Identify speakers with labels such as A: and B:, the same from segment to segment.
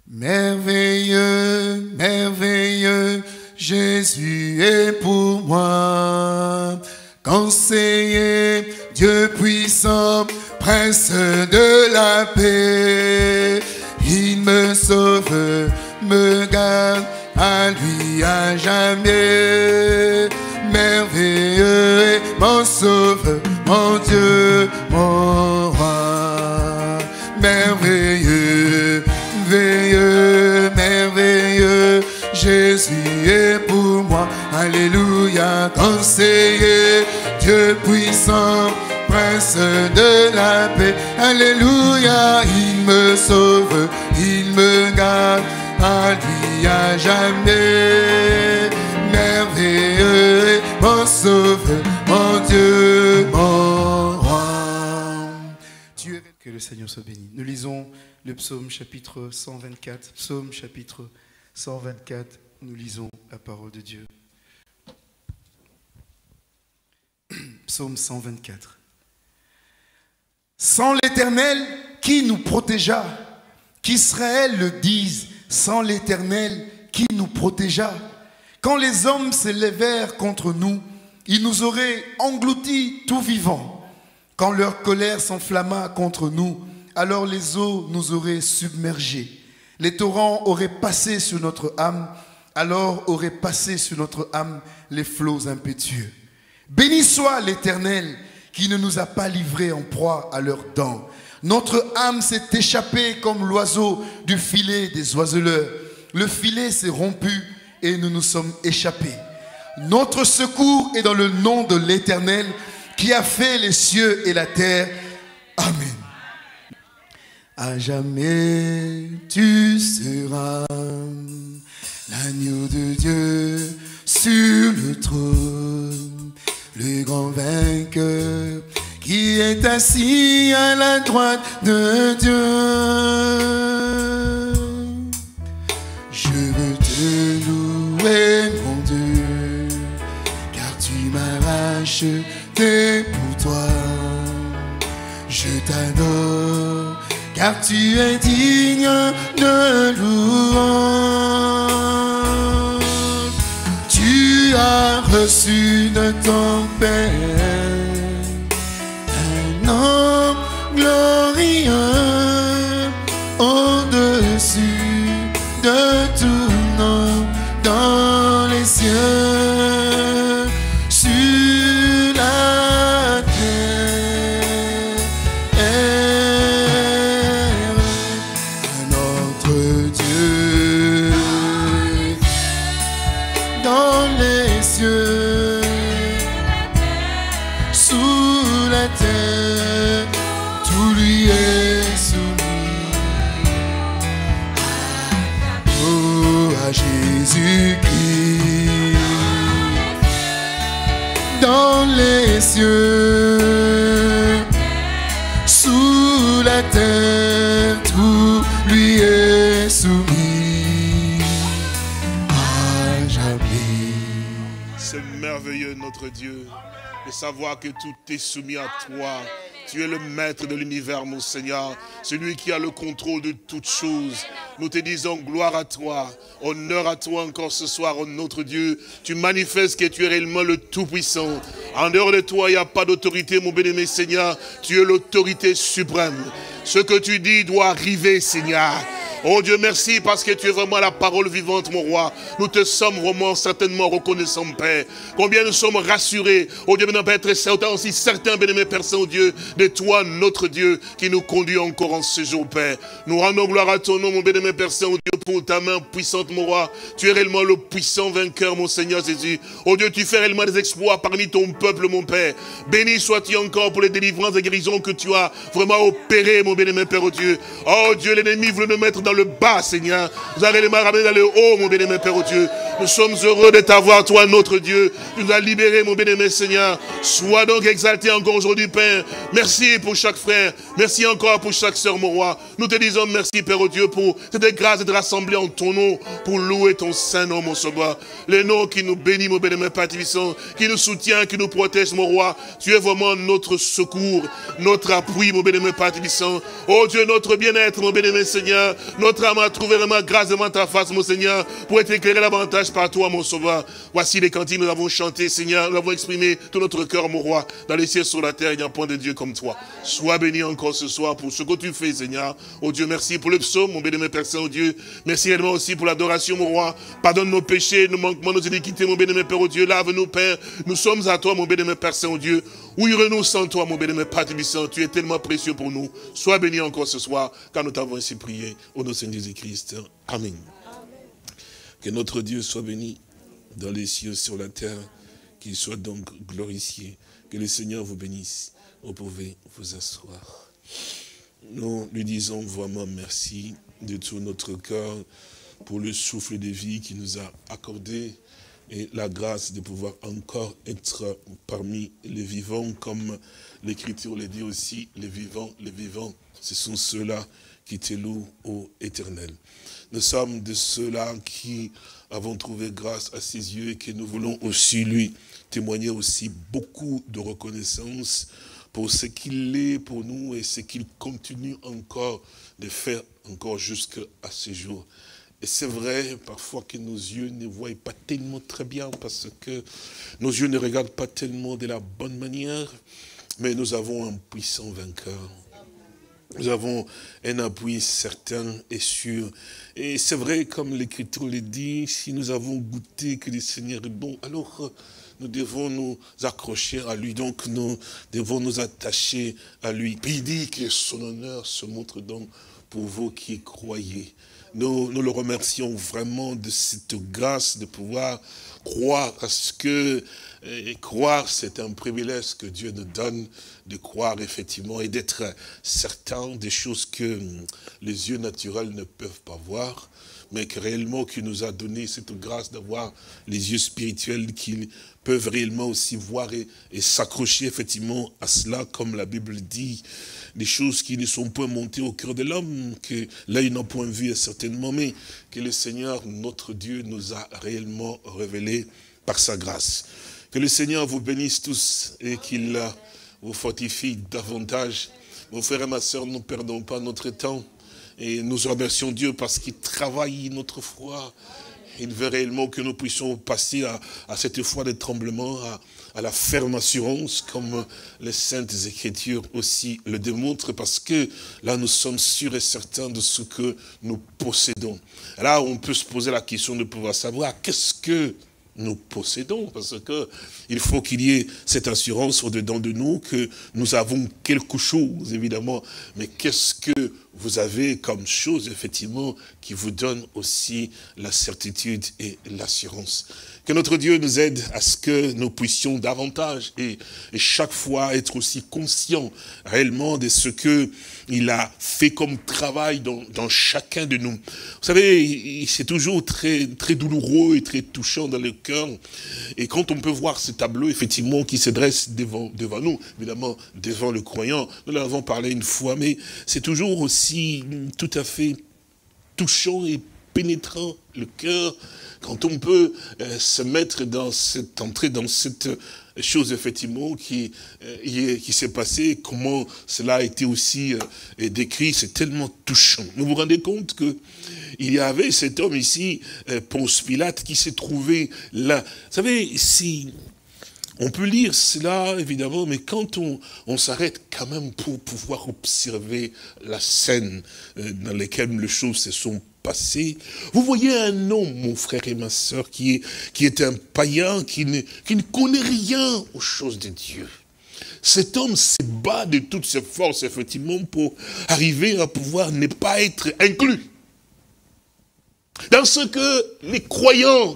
A: Merveilleux, merveilleux, Jésus est pour moi. Conseiller, Dieu puissant, Prince de la paix. Il me sauve, me garde, à lui à jamais. Merveilleux est mon sauveur, mon Dieu, mon roi. Merveilleux, merveilleux, merveilleux, Jésus est pour moi. Alléluia, conseiller, Dieu puissant, Prince de la paix. Alléluia, il me sauve, il me garde, à lui à jamais. Merveilleux est mon sauveur, mon Dieu, mon roi. Que le Seigneur soit béni. Nous lisons le psaume chapitre 124. Psaume chapitre 124, nous lisons la parole de Dieu. Psaume 124. Sans l'Éternel, qui nous protégea? Qu'Israël le dise, sans l'Éternel, qui nous protégea? Quand les hommes s'élevèrent contre nous, ils nous auraient engloutis tout vivants. Quand leur colère s'enflamma contre nous, alors les eaux nous auraient submergés. Les torrents auraient passé sur notre âme, alors auraient passé sur notre âme les flots impétueux. Béni soit l'Éternel qui ne nous a pas livrés en proie à leurs dents. Notre âme s'est échappée comme l'oiseau du filet des oiseleurs. Le filet s'est rompu et nous nous sommes échappés. Notre secours est dans le nom de l'Éternel qui a fait les cieux et la terre. Amen. À jamais tu seras l'agneau de Dieu sur le trône, le grand vainqueur qui est assis à la droite de Dieu. Je veux te louer, mon Dieu, car tu m'as racheté pour toi. Je t'adore, car tu es digne de louange. Tu as reçu de ton Père un nom glorieux au-dessus de tout nom dans les cieux, sur la terre. Notre Dieu dans les cieux, sous la terre, tout lui est soumis. Oh, à Jésus-Christ dans les cieux, sous la terre, tout lui est soumis à jamais.
B: C'est merveilleux notre Dieu de savoir que tout est soumis à toi. Tu es le maître de l'univers, mon Seigneur, celui qui a le contrôle de toutes choses. Nous te disons gloire à toi, honneur à toi encore ce soir, oh notre Dieu. Tu manifestes que tu es réellement le Tout-Puissant. En dehors de toi, il n'y a pas d'autorité, mon bien-aimé Seigneur. Tu es l'autorité suprême. Ce que tu dis doit arriver, Seigneur. Oh Dieu, merci parce que tu es vraiment la parole vivante, mon roi. Nous te sommes vraiment certainement reconnaissants, Père. Combien nous sommes rassurés. Oh Dieu, maintenant, Père, être certain aussi certain, bien-aimé Père Saint-Dieu, de toi, notre Dieu, qui nous conduit encore en ce jour, Père. Nous rendons gloire à ton nom, mon bien-aimé Père Saint-Dieu, pour ta main puissante, mon roi. Tu es réellement le puissant vainqueur, mon Seigneur Jésus. Oh Dieu, tu fais réellement des exploits parmi ton peuple, mon Père. Béni sois-tu encore pour les délivrances et guérisons que tu as vraiment opérées, mon bien-aimé Père, oh Dieu. Oh Dieu, l'ennemi voulait nous mettre dans le bas, Seigneur. Vous avez les mains ramenées dans le haut, mon bien-aimé Père, oh Dieu. Nous sommes heureux de t'avoir, toi, notre Dieu. Tu nous as libérés, mon bien-aimé Seigneur. Sois donc exalté encore aujourd'hui, Père. Merci pour chaque frère. Merci encore pour chaque sœur, mon roi. Nous te disons merci, Père, oh Dieu, pour cette grâce d'être rassemblés en ton nom, pour louer ton saint nom, mon sauveur. Le nom qui nous bénit, mon bien-aimé Père Tibissant, qui nous soutient, qui nous protège, mon roi. Tu es vraiment notre secours, notre appui, mon bien-aimé Père Tibissant. Oh Dieu, notre bien-être, mon bien-aimé Seigneur. Notre âme a trouvé vraiment grâce devant ta face, mon Seigneur, pour être éclairé davantage par toi, mon Sauveur. Voici les cantiques, nous avons chanté, Seigneur, nous avons exprimé tout notre cœur, mon roi. Dans les cieux, sur la terre, il n'y a point de Dieu comme toi. Sois béni encore ce soir pour ce que tu fais, Seigneur. Oh Dieu, merci pour le psaume, mon béni, Père Saint, oh Dieu. Merci également aussi pour l'adoration, mon roi. Pardonne nos péchés, nos manquements, nos iniquités, mon béni, Père, oh Dieu. Lave-nous, Père. Nous sommes à toi, mon béni, Père Saint, oh Dieu. Où irons-nous sans toi, mon béni, Père Tébissant? Tu es tellement précieux pour nous. Sois béni encore ce soir, car nous t'avons ainsi prié. Au nom de Seigneur Jésus-Christ. Amen. Que notre Dieu soit béni dans les cieux, sur la terre, qu'il soit donc glorifié. Que le Seigneur vous bénisse. Vous pouvez vous asseoir. Nous lui disons vraiment merci de tout notre cœur pour le souffle de vie qu'il nous a accordé et la grâce de pouvoir encore être parmi les vivants, comme l'Écriture le dit aussi, les vivants, ce sont ceux-là qui te louent, ô Éternel. Nous sommes de ceux-là qui avons trouvé grâce à ses yeux et que nous voulons aussi lui témoigner aussi beaucoup de reconnaissance pour ce qu'il est pour nous et ce qu'il continue encore de faire encore jusqu'à ce jour. Et c'est vrai parfois que nos yeux ne voient pas tellement très bien parce que nos yeux ne regardent pas tellement de la bonne manière, mais nous avons un puissant vainqueur. Nous avons un appui certain et sûr. Et c'est vrai, comme l'Écriture le dit, si nous avons goûté que le Seigneur est bon, alors nous devons nous accrocher à lui. Donc nous devons nous attacher à lui. Puis il dit que son honneur se montre donc pour vous qui croyez. Nous le remercions vraiment de cette grâce de pouvoir croire, parce que croire, c'est un privilège que Dieu nous donne, de croire effectivement et d'être certain des choses que les yeux naturels ne peuvent pas voir, mais que réellement qu'il nous a donné cette grâce d'avoir les yeux spirituels qui peuvent réellement aussi voir et s'accrocher effectivement à cela, comme la Bible dit, des choses qui ne sont point montées au cœur de l'homme, que l'œil n'a point vu certainement, mais que le Seigneur, notre Dieu, nous a réellement révélé par sa grâce. Que le Seigneur vous bénisse tous et qu'il vous fortifie davantage. Mon frère et ma sœur, ne perdons pas notre temps et nous remercions Dieu parce qu'il travaille notre foi. Il veut réellement que nous puissions passer à cette foi de tremblement, à la ferme assurance, comme les Saintes Écritures aussi le démontrent, parce que là, nous sommes sûrs et certains de ce que nous possédons. Là, on peut se poser la question de pouvoir savoir qu'est-ce que nous possédons, parce que il faut qu'il y ait cette assurance au-dedans de nous que nous avons quelque chose, évidemment, mais qu'est-ce que vous avez comme chose, effectivement, qui vous donne aussi la certitude et l'assurance. Que notre Dieu nous aide à ce que nous puissions davantage et chaque fois être aussi conscients réellement de ce que il a fait comme travail dans chacun de nous. Vous savez, c'est toujours très, très douloureux et très touchant dans le cœur. Et quand on peut voir ce tableau, effectivement, qui se dresse devant nous, évidemment, devant le croyant, nous l'avons parlé une fois, mais c'est toujours aussi tout à fait touchant et pénétrant le cœur quand on peut se mettre entrer dans cette chose effectivement qui s'est passée, comment cela a été aussi décrit, c'est tellement touchant. Vous vous rendez compte que il y avait cet homme ici, Ponce Pilate, qui s'est trouvé là. Vous savez, si on peut lire cela, évidemment, mais quand on s'arrête quand même pour pouvoir observer la scène dans laquelle les choses se sont passées, vous voyez un homme, mon frère et ma sœur, qui est un païen, qui ne connaît rien aux choses de Dieu. Cet homme se bat de toutes ses forces, effectivement, pour arriver à pouvoir ne pas être inclus dans ce que les croyants,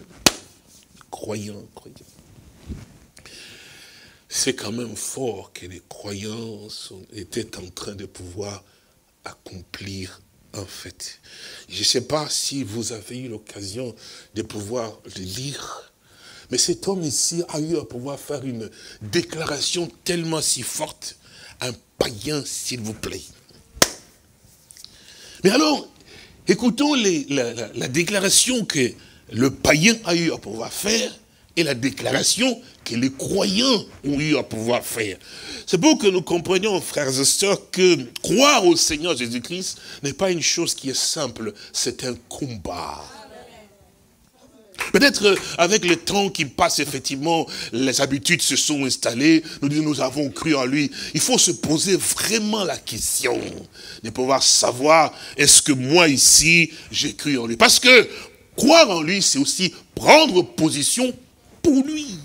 B: c'est quand même fort que les croyants étaient en train de pouvoir accomplir un fait. Je ne sais pas si vous avez eu l'occasion de pouvoir le lire, mais cet homme ici a eu à pouvoir faire une déclaration tellement si forte, un païen, s'il vous plaît. Mais alors, écoutons la déclaration que le païen a eu à pouvoir faire et la déclaration que les croyants ont eu à pouvoir faire. C'est pour que nous comprenions, frères et sœurs, que croire au Seigneur Jésus-Christ n'est pas une chose qui est simple, c'est un combat. Peut-être avec le temps qui passe, effectivement, les habitudes se sont installées. Nous disons, nous avons cru en lui. Il faut se poser vraiment la question de pouvoir savoir, est-ce que moi ici, j'ai cru en lui? Parce que croire en lui, c'est aussi prendre position pour lui.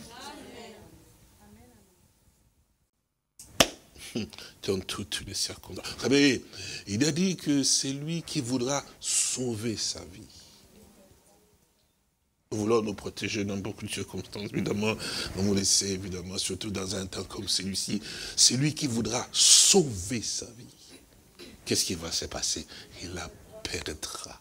B: Dans toutes les circonstances. Vous savez, il a dit que c'est lui qui voudra sauver sa vie. Nous voulons nous protéger dans beaucoup de circonstances, évidemment, nous nous laisser, évidemment, surtout dans un temps comme celui-ci. C'est lui qui voudra sauver sa vie. Qu'est-ce qui va se passer? Il la perdra.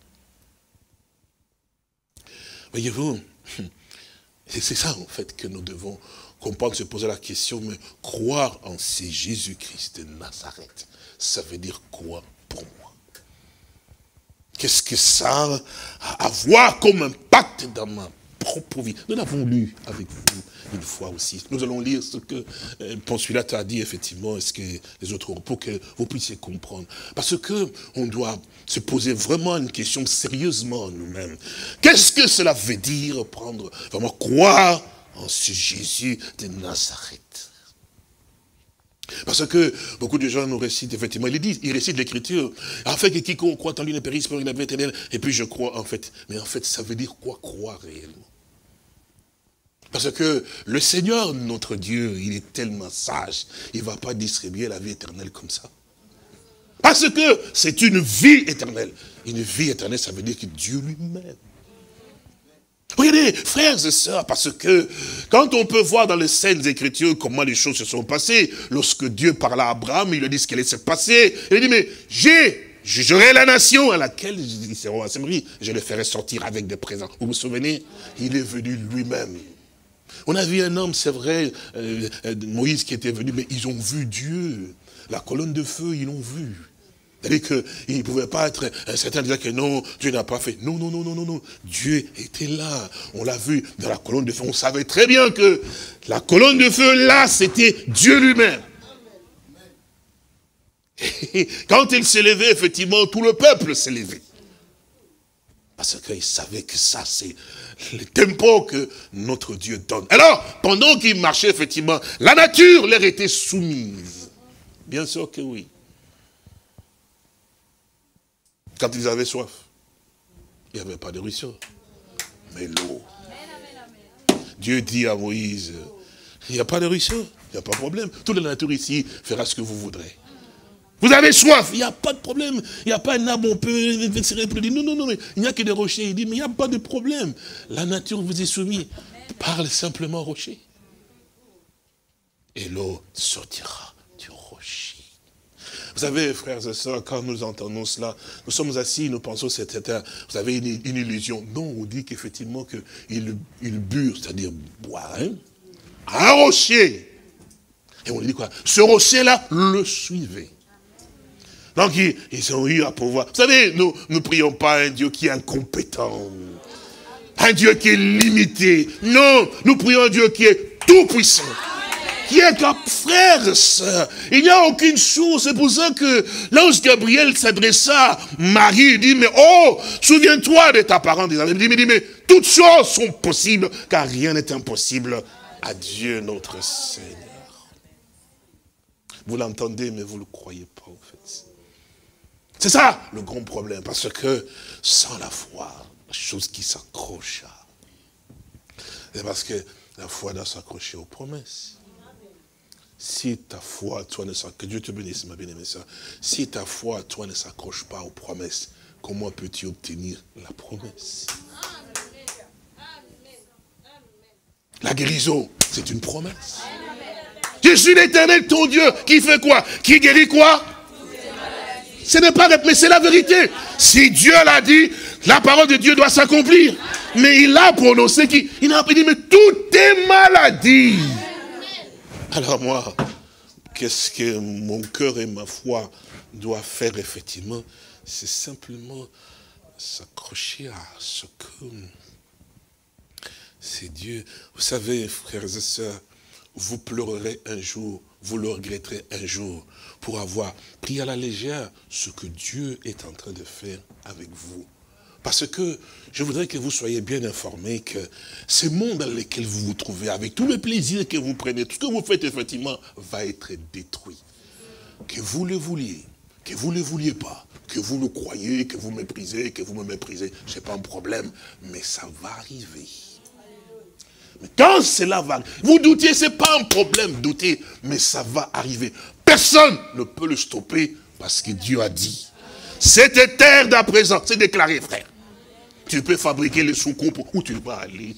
B: Voyez-vous, c'est ça en fait que nous devons comprendre, se poser la question, mais croire en ce Jésus-Christ de Nazareth, ça veut dire quoi pour moi? Qu'est-ce que ça a à voir comme impact dans ma propre vie? Nous l'avons lu avec vous une fois aussi. Nous allons lire ce que Ponce Pilate a dit, effectivement, est-ce que les autres, pour que vous puissiez comprendre. Parce que on doit se poser vraiment une question sérieusement nous-mêmes. Qu'est-ce que cela veut dire, prendre, vraiment croire en ce Jésus de Nazareth? Parce que beaucoup de gens nous récitent, effectivement, ils récitent l'écriture, afin que quiconque croit en lui ne périsse pas, il a vie éternelle, et puis je crois en fait. Mais en fait, ça veut dire quoi croire réellement? Parce que le Seigneur, notre Dieu, il est tellement sage, il ne va pas distribuer la vie éternelle comme ça. Parce que c'est une vie éternelle. Une vie éternelle, ça veut dire que Dieu lui-même. Regardez, frères et sœurs, parce que quand on peut voir dans les Saintes Écritures comment les choses se sont passées, lorsque Dieu parlait à Abraham, il lui a dit ce qui allait se passer. Il dit, mais jugerai la nation à laquelle ils seront assemblés, je les ferai sortir avec des présents. Vous vous souvenez? Il est venu lui-même. On a vu un homme, c'est vrai, Moïse qui était venu, mais ils ont vu Dieu. La colonne de feu, ils l'ont vu. C'est-à-dire qu'il ne pouvait pas être, certains disaient que non, Dieu n'a pas fait. Non, non, non, non, non, non. Dieu était là. On l'a vu dans la colonne de feu. On savait très bien que la colonne de feu, là, c'était Dieu lui-même. Et quand il s'est levé, effectivement, tout le peuple s'est levé. Parce qu'il savait que ça, c'est le tempo que notre Dieu donne. Alors, pendant qu'il marchait, effectivement, la nature leur était soumise. Bien sûr que oui. Quand ils avaient soif, il n'y avait pas de ruisseau, mais l'eau. Dieu dit à Moïse, il n'y a pas de ruisseau, il n'y a pas de problème. Toute la nature ici fera ce que vous voudrez. Vous avez soif, il n'y a pas de problème. Il n'y a pas un arbre, on peut se reproduire. Non, non, non, il n'y a que des rochers. Il dit, mais il n'y a pas de problème. La nature vous est soumise. Parle simplement au rocher. Et l'eau sortira du rocher. Vous savez, frères et sœurs, quand nous entendons cela, nous sommes assis, nous pensons que c'était, vous avez une illusion. Non, on dit qu'effectivement, qu'ils burent, c'est-à-dire boire, hein, un rocher. Et on dit quoi? Ce rocher-là le suivait. Donc, ils ont eu à pouvoir. Vous savez, nous ne prions pas un Dieu qui est incompétent. Un Dieu qui est limité. Non, nous prions un Dieu qui est tout puissant. Qui est comme frère, sœur. Il n'y a aucune chose. C'est pour ça que l'ange Gabriel s'adressa à Marie. Il dit, mais oh, souviens-toi de ta parente. Il dit, mais toutes choses sont possibles, car rien n'est impossible à Dieu notre Seigneur. Vous l'entendez, mais vous ne le croyez pas, en fait. C'est ça, le grand problème. Parce que sans la foi, la chose qui s'accroche, c'est parce que la foi doit s'accrocher aux promesses. Si ta foi, toi, ne s'accroche, que Dieu te bénisse, ma bien-aimée sœur. Si ta foi, toi, ne s'accroche pas aux promesses, comment peux-tu obtenir la promesse? La guérison, c'est une promesse. Je suis l'Éternel, ton Dieu, qui fait quoi? Qui guérit quoi? Ce n'est pas, mais c'est la vérité. Si Dieu l'a dit, la parole de Dieu doit s'accomplir. Mais il a prononcé il a dit, mais tout est maladie. Alors moi, qu'est-ce que mon cœur et ma foi doivent faire effectivement? C'est simplement s'accrocher à ce que C'est Dieu. Vous savez, frères et sœurs, vous pleurerez un jour, vous le regretterez un jour, pour avoir pris à la légère ce que Dieu est en train de faire avec vous. Parce que je voudrais que vous soyez bien informés que ce monde dans lequel vous vous trouvez, avec tout le plaisir que vous prenez, tout ce que vous faites effectivement, va être détruit. Que vous le vouliez, que vous ne le vouliez pas, que vous le croyez, que vous méprisez, que vous me méprisez, ce n'est pas un problème, mais ça va arriver. Mais quand cela va, vous doutez, ce n'est pas un problème, doutez, mais ça va arriver. Personne ne peut le stopper parce que Dieu a dit. Cette terre d'à présent, c'est déclaré, frère. Tu peux fabriquer les soucoupes où tu vas aller.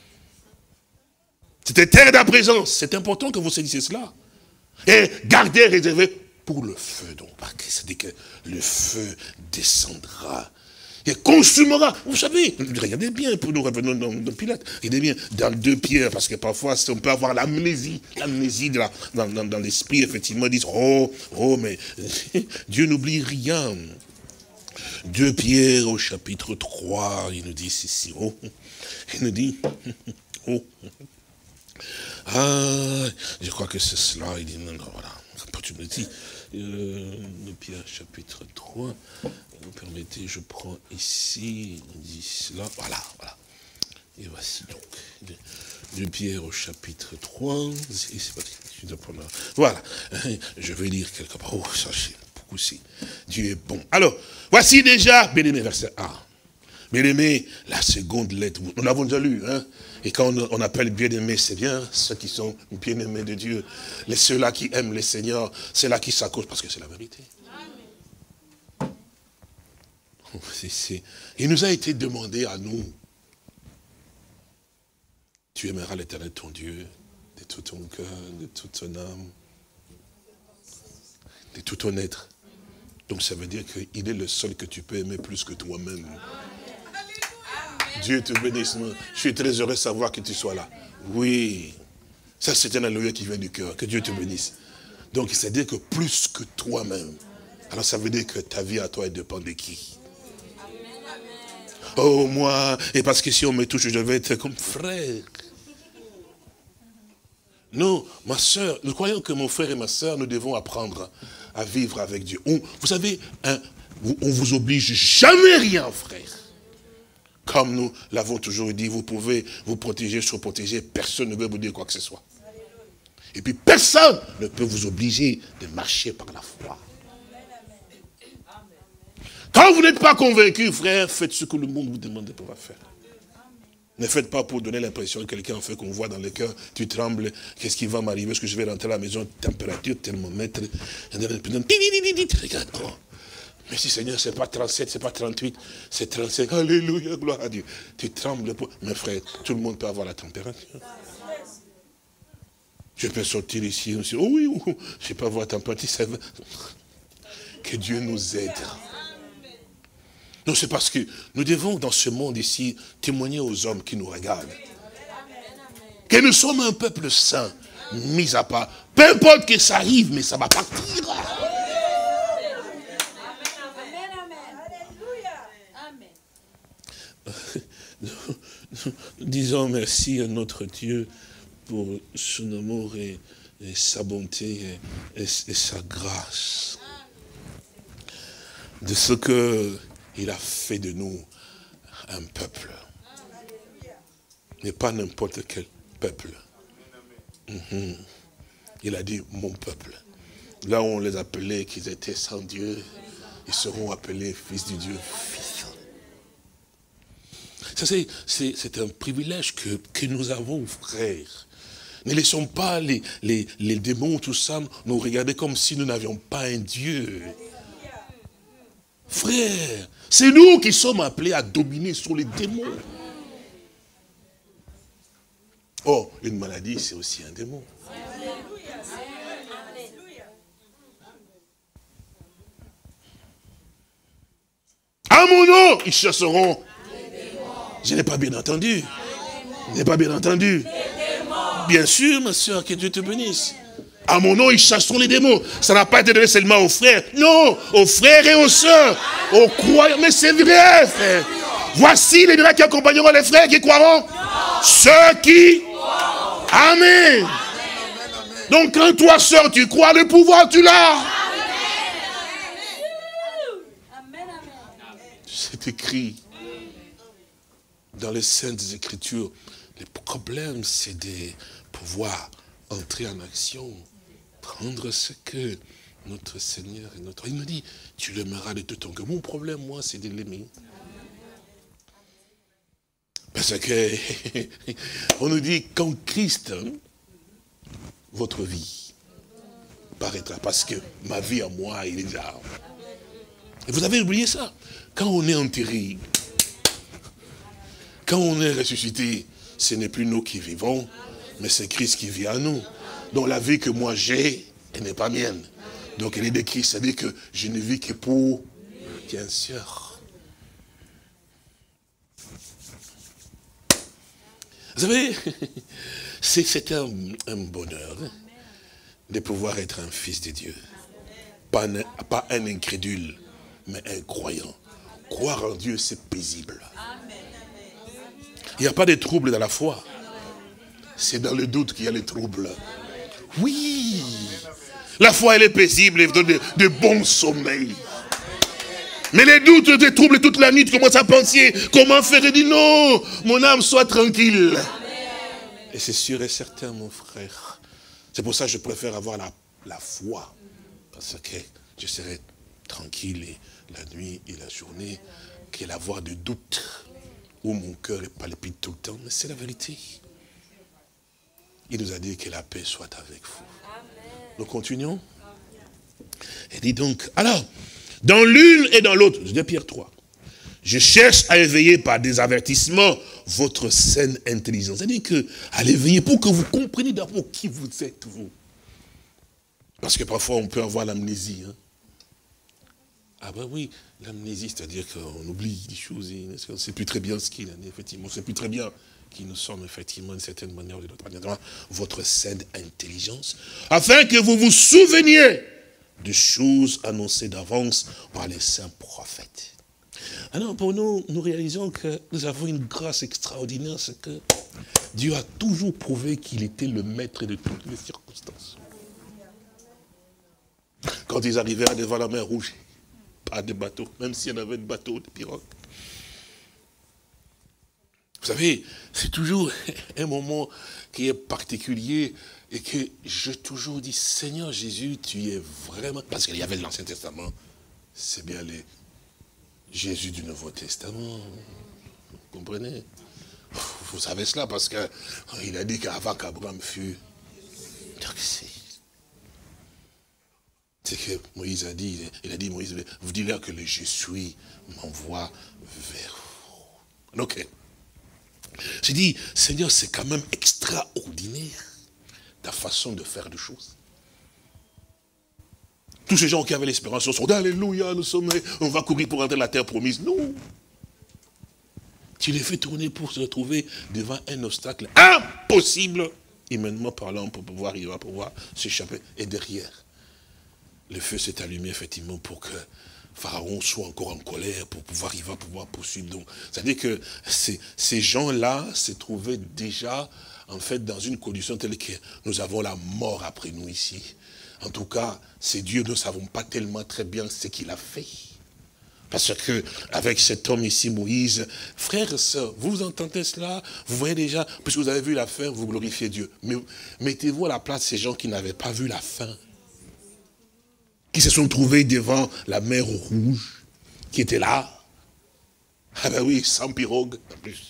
B: Cette terre d'à présent, c'est important que vous saisissiez cela. Et gardez réservé pour le feu. Donc, c'est-à-dire que le feu descendra et consumera. Vous savez, regardez bien, pour nous revenons dans Pilate, regardez bien, dans 2 Pierre, parce que parfois on peut avoir l'amnésie dans l'esprit, effectivement, ils disent, oh, mais Dieu n'oublie rien. 2 Pierre au chapitre 3, il nous dit ceci, il nous dit, je crois que c'est cela, il dit, non, voilà, tu me dis, 2 Pierre chapitre 3, vous permettez, je prends ici, il dit cela, voilà. Et voici donc, 2 Pierre au chapitre 3, voilà, je vais lire quelque part, sachez, beaucoup aussi, Dieu est bon. Alors, voici déjà, bien-aimé, verset 1. Bien-aimé, la seconde lettre, nous l'avons déjà lu, hein. Et quand on appelle bien-aimés, c'est bien ceux qui sont bien-aimés de Dieu. Ceux-là qui aiment le Seigneur, c'est là qui s'accrochent parce que c'est la vérité. Il nous a été demandé à nous, tu aimeras l'Éternel ton Dieu de tout ton cœur, de toute ton âme, de tout ton être. Donc ça veut dire qu'il est le seul que tu peux aimer plus que toi-même. Dieu te bénisse. Je suis très heureux de savoir que tu sois là. Oui, ça c'est un alléluia qui vient du cœur. Que Dieu te bénisse. Donc c'est-à-dire que plus que toi-même. Alors ça veut dire que ta vie à toi, elle dépend de qui? Oh moi, et parce que si on me touche, je vais être comme frère. Non, ma soeur, nous croyons que mon frère et ma soeur, nous devons apprendre à vivre avec Dieu. Vous savez, on vous oblige jamais rien, frère. Comme nous l'avons toujours dit, vous pouvez vous protéger, surprotéger, personne ne veut vous dire quoi que ce soit. Et puis personne ne peut vous obliger de marcher par la foi. Quand vous n'êtes pas convaincu, frère, faites ce que le monde vous demande de pouvoir faire. Ne faites pas pour donner l'impression que quelqu'un fait qu'on voit dans le cœur, tu trembles, qu'est-ce qui va m'arriver, est-ce que je vais rentrer à la maison, température, thermomètre, regarde, oh. Mais si Seigneur, c'est pas 37, c'est pas 38, c'est 35, alléluia, gloire à Dieu. Tu trembles, mes frères, tout le monde peut avoir la température. Je peux sortir ici, on se dit, oh oui, je peux avoir la température, ça va. Que Dieu nous aide. Non, c'est parce que nous devons, dans ce monde ici, témoigner aux hommes qui nous regardent. Que nous sommes un peuple saint, mis à part. Peu importe que ça arrive, mais ça va partir. Nous disons merci à notre Dieu pour son amour et sa bonté et sa grâce. De ce qu'il a fait de nous un peuple. Mais pas n'importe quel peuple. Il a dit mon peuple. Là où on les appelait qu'ils étaient sans Dieu, ils seront appelés fils du Dieu, fils. Ça, c'est un privilège que nous avons, frères. Ne laissons pas les démons, tout ça, nous regarder comme si nous n'avions pas un Dieu. Frères, c'est nous qui sommes appelés à dominer sur les démons. Oh, une maladie, c'est aussi un démon. À mon nom, ils chasseront. Je n'ai pas bien entendu. Je n'ai pas bien entendu. Bien sûr, ma soeur, que Dieu te bénisse. À mon nom, ils chasseront les démons. Ça n'a pas été donné seulement aux frères. Non, aux frères et aux sœurs. Aux croyants. Mais c'est vrai, frère. Voici les miracles qui accompagneront les frères qui croiront. Ceux qui... Amen. Donc quand toi, sœur, tu crois, le pouvoir, tu l'as. C'est écrit dans les Saintes Écritures. Le problème, c'est de pouvoir entrer en action, prendre ce que notre Seigneur et notre... Il me dit, tu l'aimeras de tout ton cœur. Mon problème, moi, c'est de l'aimer. Parce que, on nous dit, quand Christ, votre vie paraîtra, parce que ma vie à moi, il est déjà... Et vous avez oublié ça. Quand on est enterré, quand on est ressuscité, ce n'est plus nous qui vivons, mais c'est Christ qui vit en nous. Donc la vie que moi j'ai, elle n'est pas mienne. Donc elle est de Christ, c'est-à-dire que je ne vis que pour, bien sûr. Vous savez, c'est un bonheur de pouvoir être un fils de Dieu. Pas un incrédule, mais un croyant. Croire en Dieu, c'est paisible. Il n'y a pas de trouble dans la foi. C'est dans le doute qu'il y a les troubles. Oui. La foi, elle est paisible, elle donne de bons sommeils. Mais les doutes, les troubles toute la nuit, tu commences à penser, comment faire? Et dis non, mon âme soit tranquille. Et c'est sûr et certain, mon frère. C'est pour ça que je préfère avoir la foi. Parce que je serai tranquille et la nuit et la journée, qu'elle avoir de doutes, où mon cœur palpite tout le temps. Mais c'est la vérité. Il nous a dit que la paix soit avec vous. Nous continuons. Et dit donc, alors, dans l'une et dans l'autre, je dis Pierre 3, je cherche à éveiller par des avertissements votre saine intelligence. C'est-à-dire à l'éveiller pour que vous compreniez d'abord qui vous êtes, vous. Parce que parfois on peut avoir l'amnésie. Hein. Ah ben oui, l'amnésie, c'est-à-dire qu'on oublie des choses, on ne sait plus très bien ce qu'il en est, effectivement. On ne sait plus très bien qui nous sommes, effectivement, d'une certaine manière ou d'une autre manière. Votre saine intelligence, afin que vous vous souveniez de choses annoncées d'avance par les saints prophètes. Alors pour nous, nous réalisons que nous avons une grâce extraordinaire, c'est que Dieu a toujours prouvé qu'il était le maître de toutes les circonstances. Quand ils arrivèrent devant la mer Rouge, pas de bateau, même s'il y en avait de bateaux, de pirogues. Vous savez, c'est toujours un moment qui est particulier et que je toujours dis, Seigneur Jésus, tu es vraiment... Parce qu'il y avait l'Ancien Testament, c'est bien les Jésus du Nouveau Testament. Vous comprenez? Vous savez cela parce qu'il a dit qu'avant qu'Abraham fût... C'est que Moïse a dit, il a dit, Moïse, vous dites-leur que le je suis m'envoie vers vous. Ok. J'ai dit, Seigneur, c'est quand même extraordinaire ta façon de faire des choses. Tous ces gens qui avaient l'espérance sont dit, alléluia, nous sommes, on va courir pour entrer dans la terre promise. Non. Tu les fais tourner pour se retrouver devant un obstacle impossible, humainement parlant, pour pouvoir s'échapper. Et derrière, le feu s'est allumé effectivement pour que Pharaon soit encore en colère, il va pouvoir poursuivre. Donc, c'est-à-dire que ces gens-là se trouvaient déjà, en fait, dans une condition telle que nous avons la mort après nous ici. En tout cas, c'est Dieu, nous ne savons pas tellement très bien ce qu'il a fait. Parce que, avec cet homme ici, Moïse, frères et sœurs, vous entendez cela? Vous voyez déjà, puisque vous avez vu la fin, vous glorifiez Dieu. Mais mettez-vous à la place de ces gens qui n'avaient pas vu la fin. Qui se sont trouvés devant la mer Rouge, qui était là. Ah ben oui, sans pirogue, en plus.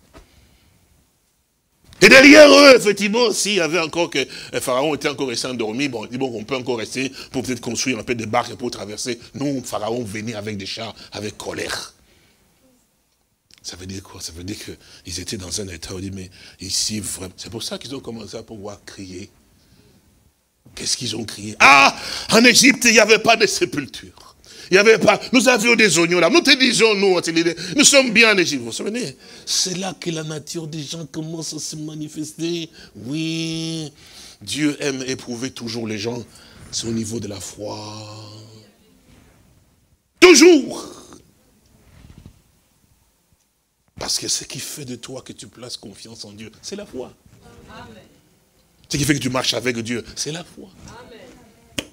B: Et derrière eux, effectivement, s'il y avait encore que Pharaon était encore resté endormi, bon, on peut encore rester pour peut-être construire un peu de barques pour traverser. Non, Pharaon venait avec des chars, avec colère. Ça veut dire quoi? Ça veut dire qu'ils étaient dans un état où ils disent, mais ici, vraiment... C'est pour ça qu'ils ont commencé à pouvoir crier. Qu'est-ce qu'ils ont crié? Ah, en Égypte, il n'y avait pas de sépulture. Il n'y avait pas, nous avions des oignons là. Nous te disons, nous sommes bien en Égypte. Vous vous souvenez? C'est là que la nature des gens commence à se manifester. Oui, Dieu aime éprouver toujours les gens. C'est au niveau de la foi. Toujours. Parce que ce qui fait de toi que tu places confiance en Dieu, c'est la foi. Amen. Ce qui fait que tu marches avec Dieu, c'est la foi. Amen.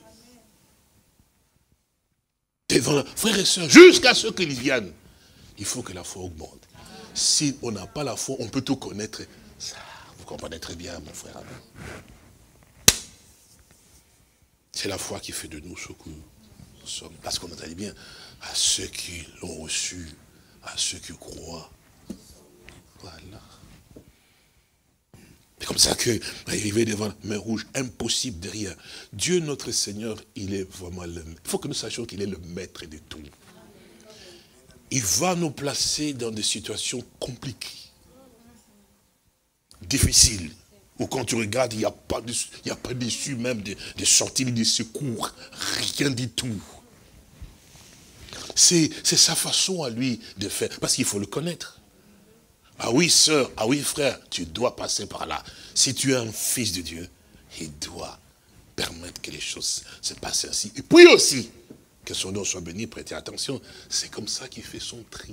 B: Devant frères et sœurs, jusqu'à ce qu'ils viennent, il faut que la foi augmente. Si on n'a pas la foi, on peut tout connaître. Ça, vous comprenez très bien, mon frère. C'est la foi qui fait de nous ce que nous sommes. Parce qu'on entendait bien, à ceux qui l'ont reçu, à ceux qui croient. Voilà. C'est comme ça que, arrivé devant la mer rouge, impossible de rien. Dieu notre Seigneur, il est vraiment le maître. Il faut que nous sachions qu'il est le maître de tout. Il va nous placer dans des situations compliquées, difficiles, où quand tu regardes, il n'y a pas d'issue même de sortie, de secours, rien du tout. C'est sa façon à lui de faire, parce qu'il faut le connaître. Ah oui, sœur, ah oui, frère, tu dois passer par là. Si tu es un fils de Dieu, il doit permettre que les choses se passent ainsi. Et puis aussi, que son nom soit béni, prêtez attention, c'est comme ça qu'il fait son tri.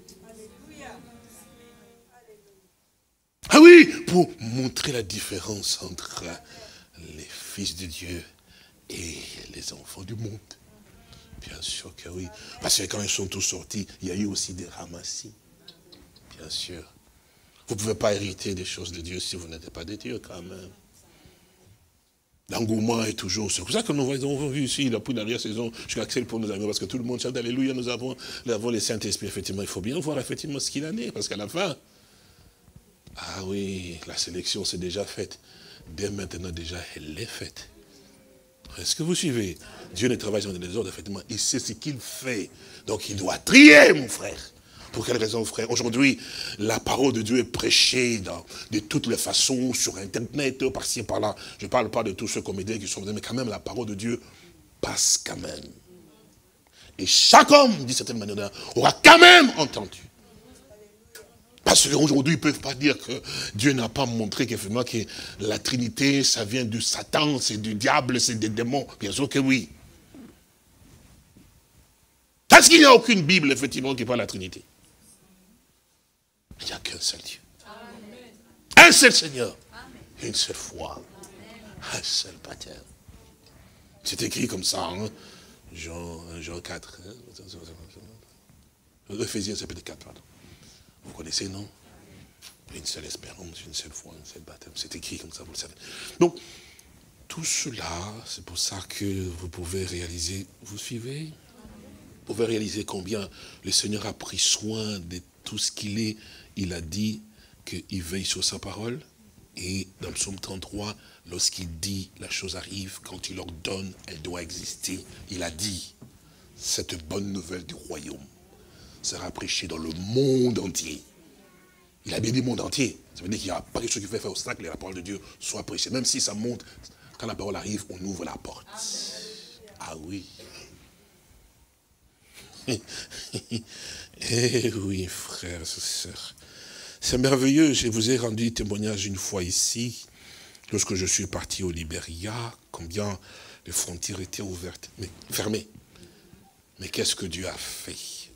B: Ah oui, pour montrer la différence entre les fils de Dieu et les enfants du monde. Bien sûr que oui. Parce que quand ils sont tous sortis, il y a eu aussi des ramassis. Bien sûr. Vous ne pouvez pas hériter des choses de Dieu si vous n'êtes pas de Dieu quand même. L'engouement est toujours... C'est pour ça que nous avons vu ici, depuis l'arrière-saison, jusqu'à Axel pour nos amis, parce que tout le monde chante Alléluia, nous avons les Saint-Esprit. Effectivement, il faut bien voir effectivement ce qu'il en est, parce qu'à la fin... Ah oui, la sélection s'est déjà faite. Dès maintenant déjà, elle est faite. Est-ce que vous suivez? Dieu ne travaille pas dans les ordres, effectivement. Il sait ce qu'il fait. Donc il doit trier, mon frère. Pour quelle raison, frère? Aujourd'hui, la parole de Dieu est prêchée de toutes les façons, sur Internet, par-ci, par-là. Je ne parle pas de tous ceux comédiens qui sont venus, mais quand même, la parole de Dieu passe quand même. Et chaque homme, d'une certaine manière, aura quand même entendu. Parce qu'aujourd'hui, ils ne peuvent pas dire que Dieu n'a pas montré qu'effectivement que la Trinité, ça vient du Satan, c'est du diable, c'est des démons. Bien sûr que oui. Parce qu'il n'y a aucune Bible, effectivement, qui parle de la Trinité. Il n'y a qu'un seul Dieu. Amen. Un seul Seigneur. Amen. Une seule foi. Amen. Un seul baptême. C'est écrit comme ça, hein? Jean 4. Hein? Ephésiens chapitre 4, pardon. Vous connaissez, non? Une seule espérance, une seule foi, un seul baptême. C'est écrit comme ça, vous le savez. Donc, tout cela, c'est pour ça que vous pouvez réaliser, vous suivez? Vous pouvez réaliser combien le Seigneur a pris soin de tout ce qu'il est. Il a dit qu'il veille sur sa parole. Et dans le psaume 33, lorsqu'il dit la chose arrive, quand il ordonne, elle doit exister. Il a dit, cette bonne nouvelle du royaume sera prêchée dans le monde entier. Il a bien dit monde entier. Ça veut dire qu'il n'y a pas quelque chose qui fait faire obstacle que la parole de Dieu soit prêchée. Même si ça monte, quand la parole arrive, on ouvre la porte. Ah oui. Eh oui, frères et sœurs. C'est merveilleux, je vous ai rendu témoignage une fois ici, lorsque je suis parti au Libéria, combien les frontières étaient ouvertes, mais fermées. Mais qu'est-ce que Dieu a fait?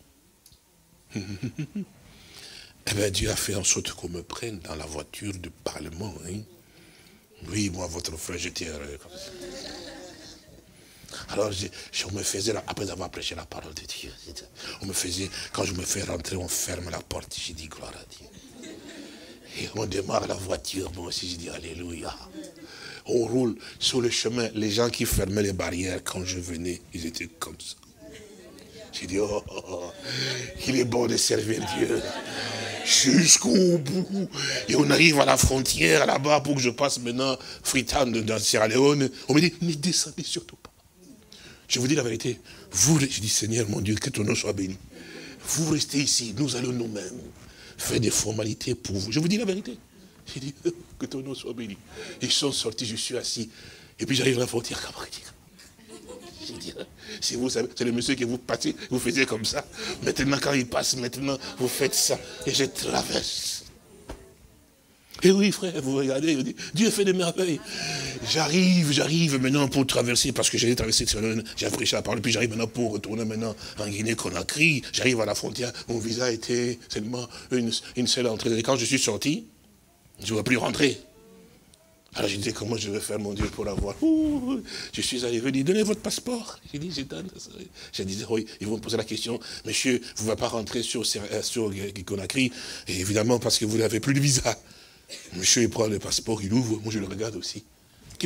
B: Eh bien, Dieu a fait en sorte qu'on me prenne dans la voiture du Parlement. Hein? Oui, moi, votre frère, j'étais heureux comme ça. Alors, je me faisais, après avoir prêché la parole de Dieu, on me faisait, quand je me fais rentrer, on ferme la porte, j'ai dit gloire à Dieu. Et on démarre la voiture, moi aussi, j'ai dit alléluia. On roule sur le chemin, les gens qui fermaient les barrières quand je venais, ils étaient comme ça. J'ai dit, oh, il est bon de servir Dieu. Jusqu'au bout. Et on arrive à la frontière là-bas pour que je passe maintenant Freetown dans Sierra Leone. On me dit, ne descendez surtout pas. Je vous dis la vérité. Je dis, Seigneur mon Dieu, que ton nom soit béni. Vous restez ici, nous allons nous-mêmes faire des formalités pour vous. Je vous dis la vérité. J'ai dit, que ton nom soit béni. Ils sont sortis, je suis assis. Et puis j'arrive à la frontière, comment dire? J'ai dit, si vous savez, c'est le monsieur que vous passez, vous faisiez comme ça. Maintenant, quand il passe, maintenant, vous faites ça. Et je traverse. Et oui, frère, vous regardez, vous dites, Dieu fait des merveilles. J'arrive maintenant pour traverser, parce que j'allais traverser, j'ai prêché la parole, puis j'arrive maintenant pour retourner maintenant en Guinée-Conakry. J'arrive à la frontière, mon visa était seulement une seule entrée. Et quand je suis sorti, je ne vais plus rentrer. Alors je disais, comment je vais faire, mon Dieu, pour l'avoir? Je suis arrivé, il dit, donnez votre passeport. J'ai dit, je donne. Je disais, oui, ils vont me poser la question, monsieur, vous ne pouvez pas rentrer sur Conakry, et évidemment parce que vous n'avez plus de visa. Monsieur, il prend le passeport, il ouvre, moi je le regarde aussi. Je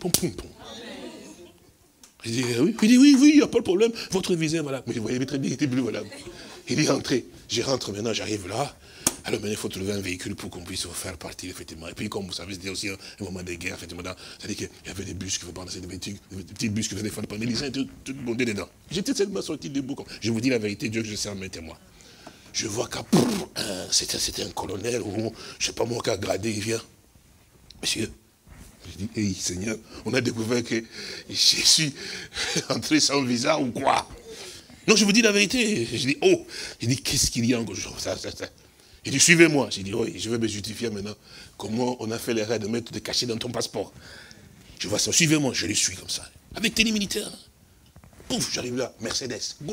B: dis, oui, il dit, oui, il n'y a pas de problème, votre visa, voilà. Mais vous voyez très bien, il était bleu, voilà. Il dit, entrez. Je rentre maintenant, j'arrive là. Alors maintenant, il faut trouver un véhicule pour qu'on puisse faire partir, effectivement. Et puis, comme vous savez, c'était aussi un moment de guerre, effectivement. C'est-à-dire qu'il y avait des bus qui faisaient prendre, des petits bus qui faisaient prendre les gens, tout bondé dedans. J'étais seulement sorti debout. Je vous dis la vérité, Dieu que je sais en mes témoins. Je vois qu'à c'était un colonel, ou je ne sais pas moi, qui a gradé, il vient. Monsieur, je dis, hey, Seigneur, on a découvert que je suis entré sans visa ou quoi? Non, je vous dis la vérité. Je dis, oh, je dis, qu'est-ce qu'il y a encore? Il dit, suivez-moi. J'ai dit, oui, je vais me justifier maintenant. Comment on a fait l'erreur de mettre des cachets dans ton passeport? Je vois ça, suivez-moi, je les suis comme ça. Avec tenue militaire. Pouf, j'arrive là, Mercedes. Boum.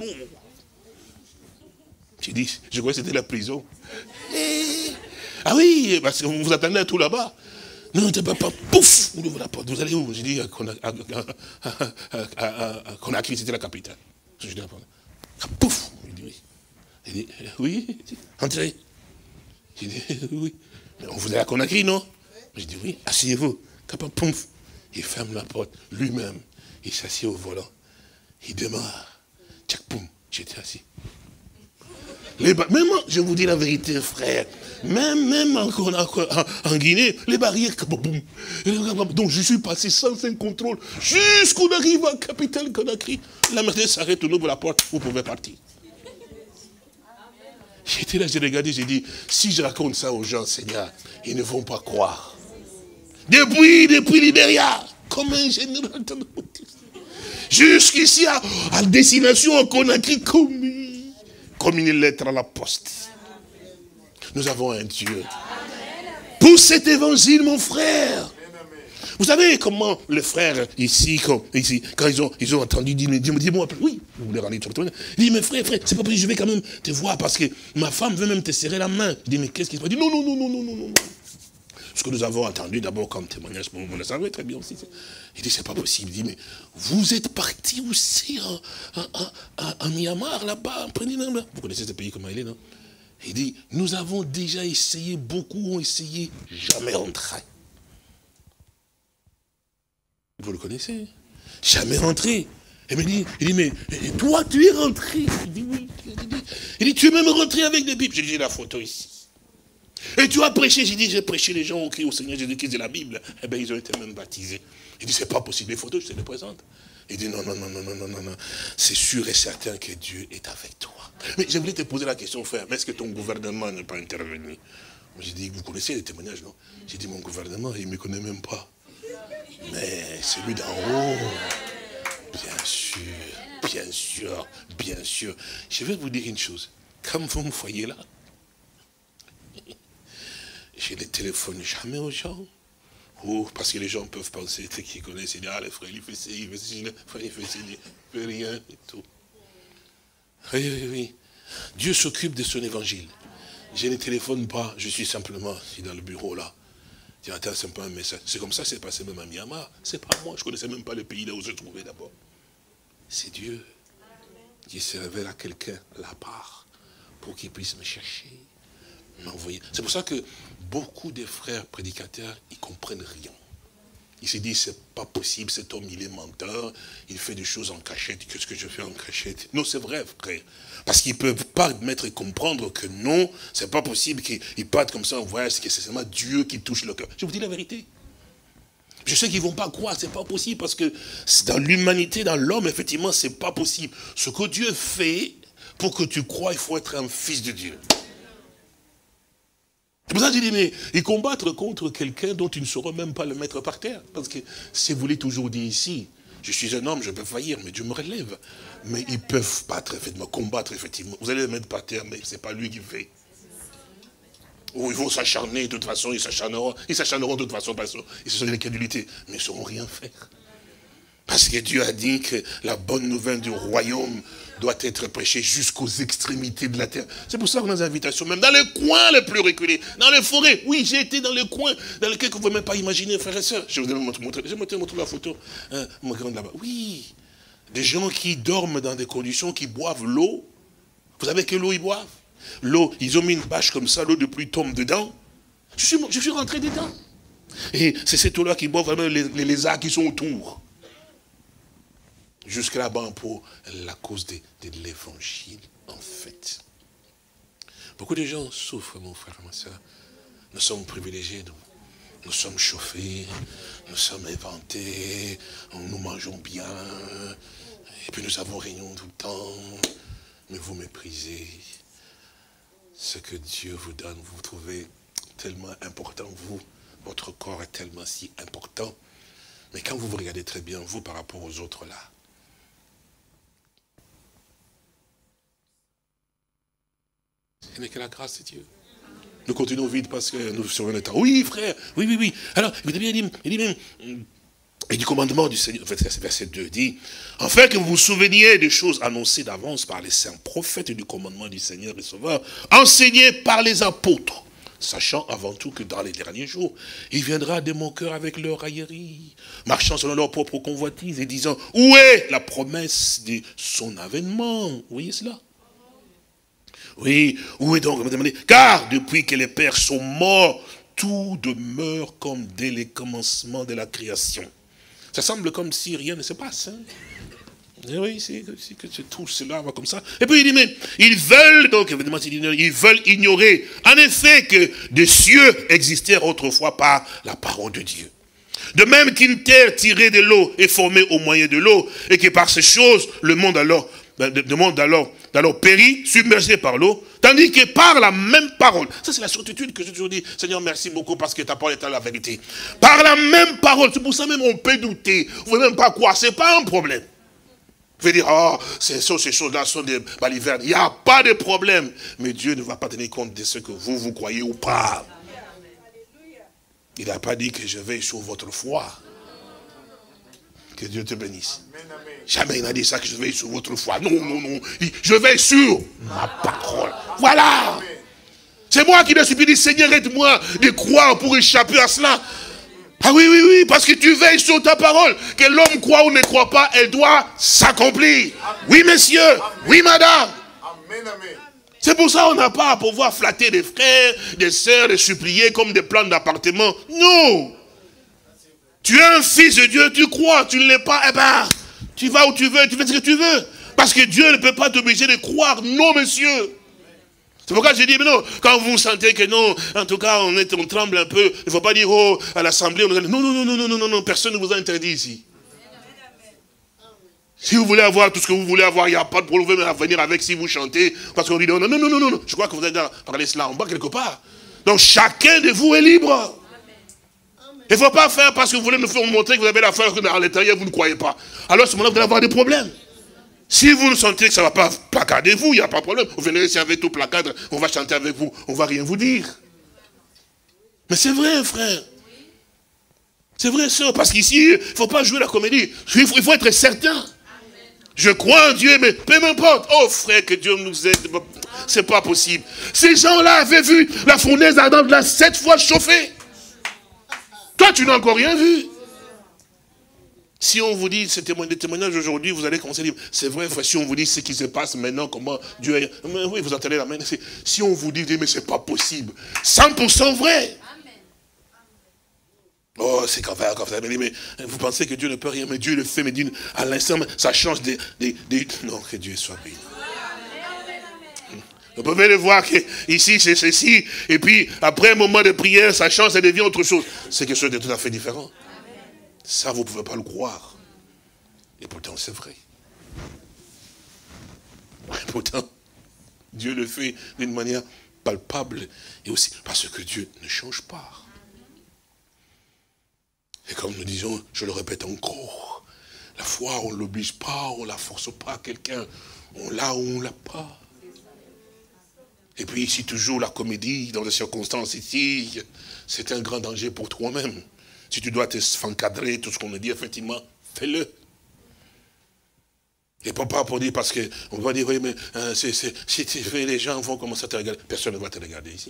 B: J'ai dit, je croyais que c'était la prison. Ah oui, parce que vous vous attendez à tout là-bas. Non, t'es pas, pouf, on ouvre la porte. Vous allez où? J'ai dit, à Conakry, c'était la capitale. Je dis, pouf, il dit, oui. Il dit, oui, entrez. J'ai dit, oui. Mais on vous allez à Conakry, non? J'ai dit, oui, asseyez-vous. Pouf, il ferme la porte lui-même. Il s'assied au volant. Il démarre. Tchac, poum, j'étais assis. Même, je vous dis la vérité, frère, même en Guinée, les barrières, boum, donc je suis passé sans un contrôle, jusqu'on arrive à la capitale Conakry. La Mercedes s'arrête, on ouvre la porte, vous pouvez partir. J'étais là, j'ai regardé, j'ai dit, si je raconte ça aux gens, Seigneur, ils ne vont pas croire. Depuis Libéria, comme un général, jusqu'ici à destination à Conakry, comme une lettre à la poste. Nous avons un Dieu. Pour cet évangile, mon frère. Vous savez comment les frères ici, quand ils ont entendu dire, dis-moi, oui, vous voulez rendre il dit, mais frère, c'est pas possible, je vais quand même te voir parce que ma femme veut même te serrer la main. Je dis, mais qu'est-ce qu'il se passe? Il dit, non. Ce que nous avons entendu d'abord comme témoignage, vous le savez très bien aussi. Il dit, c'est pas possible. Il dit, mais vous êtes parti aussi en Myanmar, là-bas, vous connaissez ce pays, comment il est, non? Il dit, nous avons déjà essayé, beaucoup ont essayé, jamais rentré. Vous le connaissez? Jamais rentré. Il dit, mais toi, tu es rentré. Il dit, oui. Il dit, tu es même rentré avec des Bibles. J'ai dit, j'ai la photo ici. Et tu as prêché, j'ai dit, j'ai prêché les gens au cri au Seigneur Jésus-Christ de la Bible. Eh bien, ils ont été même baptisés. Il dit, c'est pas possible, les photos, je te les présente. Il dit, non, c'est sûr et certain que Dieu est avec toi. Mais je voulais te poser la question, frère, mais est-ce que ton gouvernement n'est pas intervenu? J'ai dit, vous connaissez les témoignages, non? J'ai dit, mon gouvernement, il ne me connaît même pas. Mais celui d'en haut, bien sûr. Je vais vous dire une chose. Comme vous me voyez là, je ne téléphone jamais aux gens. Parce que les gens peuvent penser, qu'ils connaissent, ils disent, ah, le frère, il fait ci, il fait ci, le frère, il fait ci, il fait rien et tout. Oui. Dieu s'occupe de son évangile. Je ne téléphone pas, je suis simplement dans le bureau là. Tiens, attends, c'est pas un message. C'est comme ça que c'est passé même à Myanmar. C'est pas moi, je ne connaissais même pas le pays là où je trouvais d'abord. C'est Dieu qui se révèle à quelqu'un là-bas pour qu'il puisse me chercher. C'est pour ça que beaucoup de frères prédicateurs, ils ne comprennent rien. Ils se disent, c'est pas possible, cet homme, il est menteur, il fait des choses en cachette, qu'est-ce que je fais en cachette? Non, c'est vrai, frère. Parce qu'ils ne peuvent pas admettre et comprendre que non, c'est pas possible qu'ils partent comme ça en voyage, que c'est seulement Dieu qui touche le cœur. Je vous dis la vérité. Je sais qu'ils ne vont pas croire, c'est pas possible, parce que dans l'humanité, dans l'homme, effectivement, c'est pas possible. Ce que Dieu fait, pour que tu crois, il faut être un fils de Dieu. C'est pour ça que j'ai dit, mais ils combattre contre quelqu'un dont ils ne sauront même pas le mettre par terre. Parce que si vous voulez toujours dire ici, je suis un homme, je peux faillir, mais Dieu me relève. Mais ils peuvent battre, effectivement, combattre, effectivement. Vous allez le mettre par terre, mais ce n'est pas lui qui fait. Ou ils vont s'acharner, de toute façon, ils s'acharneront de toute façon, parce qu'ils se sont de l'incrédulité, mais ils ne sauront rien faire. Parce que Dieu a dit que la bonne nouvelle du royaume doit être prêchée jusqu'aux extrémités de la terre. C'est pour ça qu'on a des invitations, même dans les coins les plus reculés, dans les forêts. Oui, j'ai été dans les coins dans lesquels vous ne pouvez même pas imaginer, frères et sœurs. Je vais vous montrer la photo. Mon grand là-bas. Oui, des gens qui dorment dans des conditions, qui boivent l'eau. Vous savez quelle eau ils boivent? L'eau, ils ont mis une bâche comme ça, l'eau de pluie tombe dedans. Je suis rentré dedans. Et c'est cette eau-là qui boit vraiment les lézards qui sont autour. Jusque là-bas pour la cause de l'évangile, en fait. Beaucoup de gens souffrent, mon frère, ma soeur. Nous sommes privilégiés, nous sommes chauffés, nous sommes inventés, nous mangeons bien, et puis nous avons réunion tout le temps, mais vous méprisez ce que Dieu vous donne, vous trouvez tellement important, vous, votre corps est tellement si important, mais quand vous vous regardez très bien, vous, par rapport aux autres là, ce n'est que la grâce de Dieu. Nous continuons vite parce que nous sommes en temps. Oui, frère, oui. Alors, il dit même, et du commandement du Seigneur, verset 2 dit, afin que vous vous souveniez des choses annoncées d'avance par les saints prophètes et du commandement du Seigneur et Sauveur, enseignées par les apôtres, sachant avant tout que dans les derniers jours, il viendra des moqueurs avec leur raillerie, marchant selon leur propre convoitise et disant, où est la promesse de son avènement? Vous voyez cela? Oui, où est donc, car depuis que les pères sont morts, tout demeure comme dès les commencements de la création. Ça semble comme si rien ne se passe. Hein? Et oui, c'est que tout cela va comme ça. Et puis il dit, mais ils veulent, donc évidemment, ils veulent ignorer, en effet, que des cieux existèrent autrefois par la parole de Dieu. De même qu'une terre tirée de l'eau est formée au moyen de l'eau, et que par ces choses, le monde alors périt, submergé par l'eau, tandis que par la même parole, ça c'est la certitude que j'ai toujours dit, Seigneur merci beaucoup parce que ta parole est la vérité. Par la même parole, c'est pour ça même on peut douter, vous ne pouvez même pas croire, c'est pas un problème. Vous pouvez dire, ces choses-là sont des balivernes, il n'y a pas de problème, mais Dieu ne va pas tenir compte de ce que vous croyez ou pas. Il n'a pas dit que je veille sur votre foi. Que Dieu te bénisse. Jamais il n'a dit ça, que je veille sur votre foi. Non. Je veille sur ma parole. Voilà. C'est moi qui l'ai supplié, Seigneur, aide-moi de croire pour échapper à cela. Ah oui, parce que tu veilles sur ta parole. Que l'homme croit ou ne croit pas, elle doit s'accomplir. Oui, messieurs. Oui, madame. C'est pour ça qu'on n'a pas à pouvoir flatter des frères, des sœurs, des supplier comme des plans d'appartement. Non. Tu es un fils de Dieu, tu crois, tu ne l'es pas, eh ben, tu vas où tu veux, tu fais ce que tu veux. Parce que Dieu ne peut pas t'obliger de croire, non, monsieur. C'est pourquoi j'ai dit, mais non, quand vous sentez que non, en tout cas, on tremble un peu, il ne faut pas dire, à l'assemblée, non, personne ne vous a interdit ici. Si vous voulez avoir tout ce que vous voulez avoir, il n'y a pas de problème à venir avec si vous chantez, parce qu'on dit, non, je crois que vous avez parlé cela en bas quelque part. Donc chacun de vous est libre. Il ne faut pas faire parce que vous voulez nous faire montrer que vous avez l'affaire que à l'intérieur, vous ne croyez pas. Alors à ce moment-là, vous allez avoir des problèmes. Si vous sentez que ça ne va pas, placardez-vous, il n'y a pas de problème. Vous venez ici avec tout placardre, on va chanter avec vous, on ne va rien vous dire. Mais c'est vrai, frère. C'est vrai, sœur, parce qu'ici, il ne faut pas jouer la comédie. Il faut être certain. Je crois en Dieu, mais peu m'importe. Oh frère, que Dieu nous aide. C'est pas possible. Ces gens-là avaient vu la fournaise ardente là 7 fois chauffée. Toi, tu n'as encore rien vu. Si on vous dit des témoignages aujourd'hui, vous allez commencer à dire, c'est vrai, frère, si on vous dit ce qui se passe maintenant, comment Dieu est... Mais oui, vous entendez la main. Si on vous dit, mais c'est pas possible. 100% vrai. Oh, c'est quand même, mais vous pensez que Dieu ne peut rien, mais Dieu le fait, mais à l'instant, ça change des... Non, que Dieu soit béni. Vous pouvez le voir qu'ici c'est ceci, et puis après un moment de prière, ça change, ça devient autre chose. C'est quelque chose de tout à fait différent. Ça, vous ne pouvez pas le croire. Et pourtant, c'est vrai. Et pourtant, Dieu le fait d'une manière palpable, et aussi parce que Dieu ne change pas. Et comme nous disons, je le répète encore, la foi, on ne l'oblige pas, on ne la force pas à quelqu'un. On l'a ou on ne l'a pas. Et puis ici, toujours la comédie, dans les circonstances ici, c'est un grand danger pour toi-même. Si tu dois t'encadrer, tout ce qu'on a dit, effectivement, fais-le. Et pas pour dire, parce qu'on va dire, oui, mais si tu fais, les gens vont commencer à te regarder. Personne ne va te regarder ici.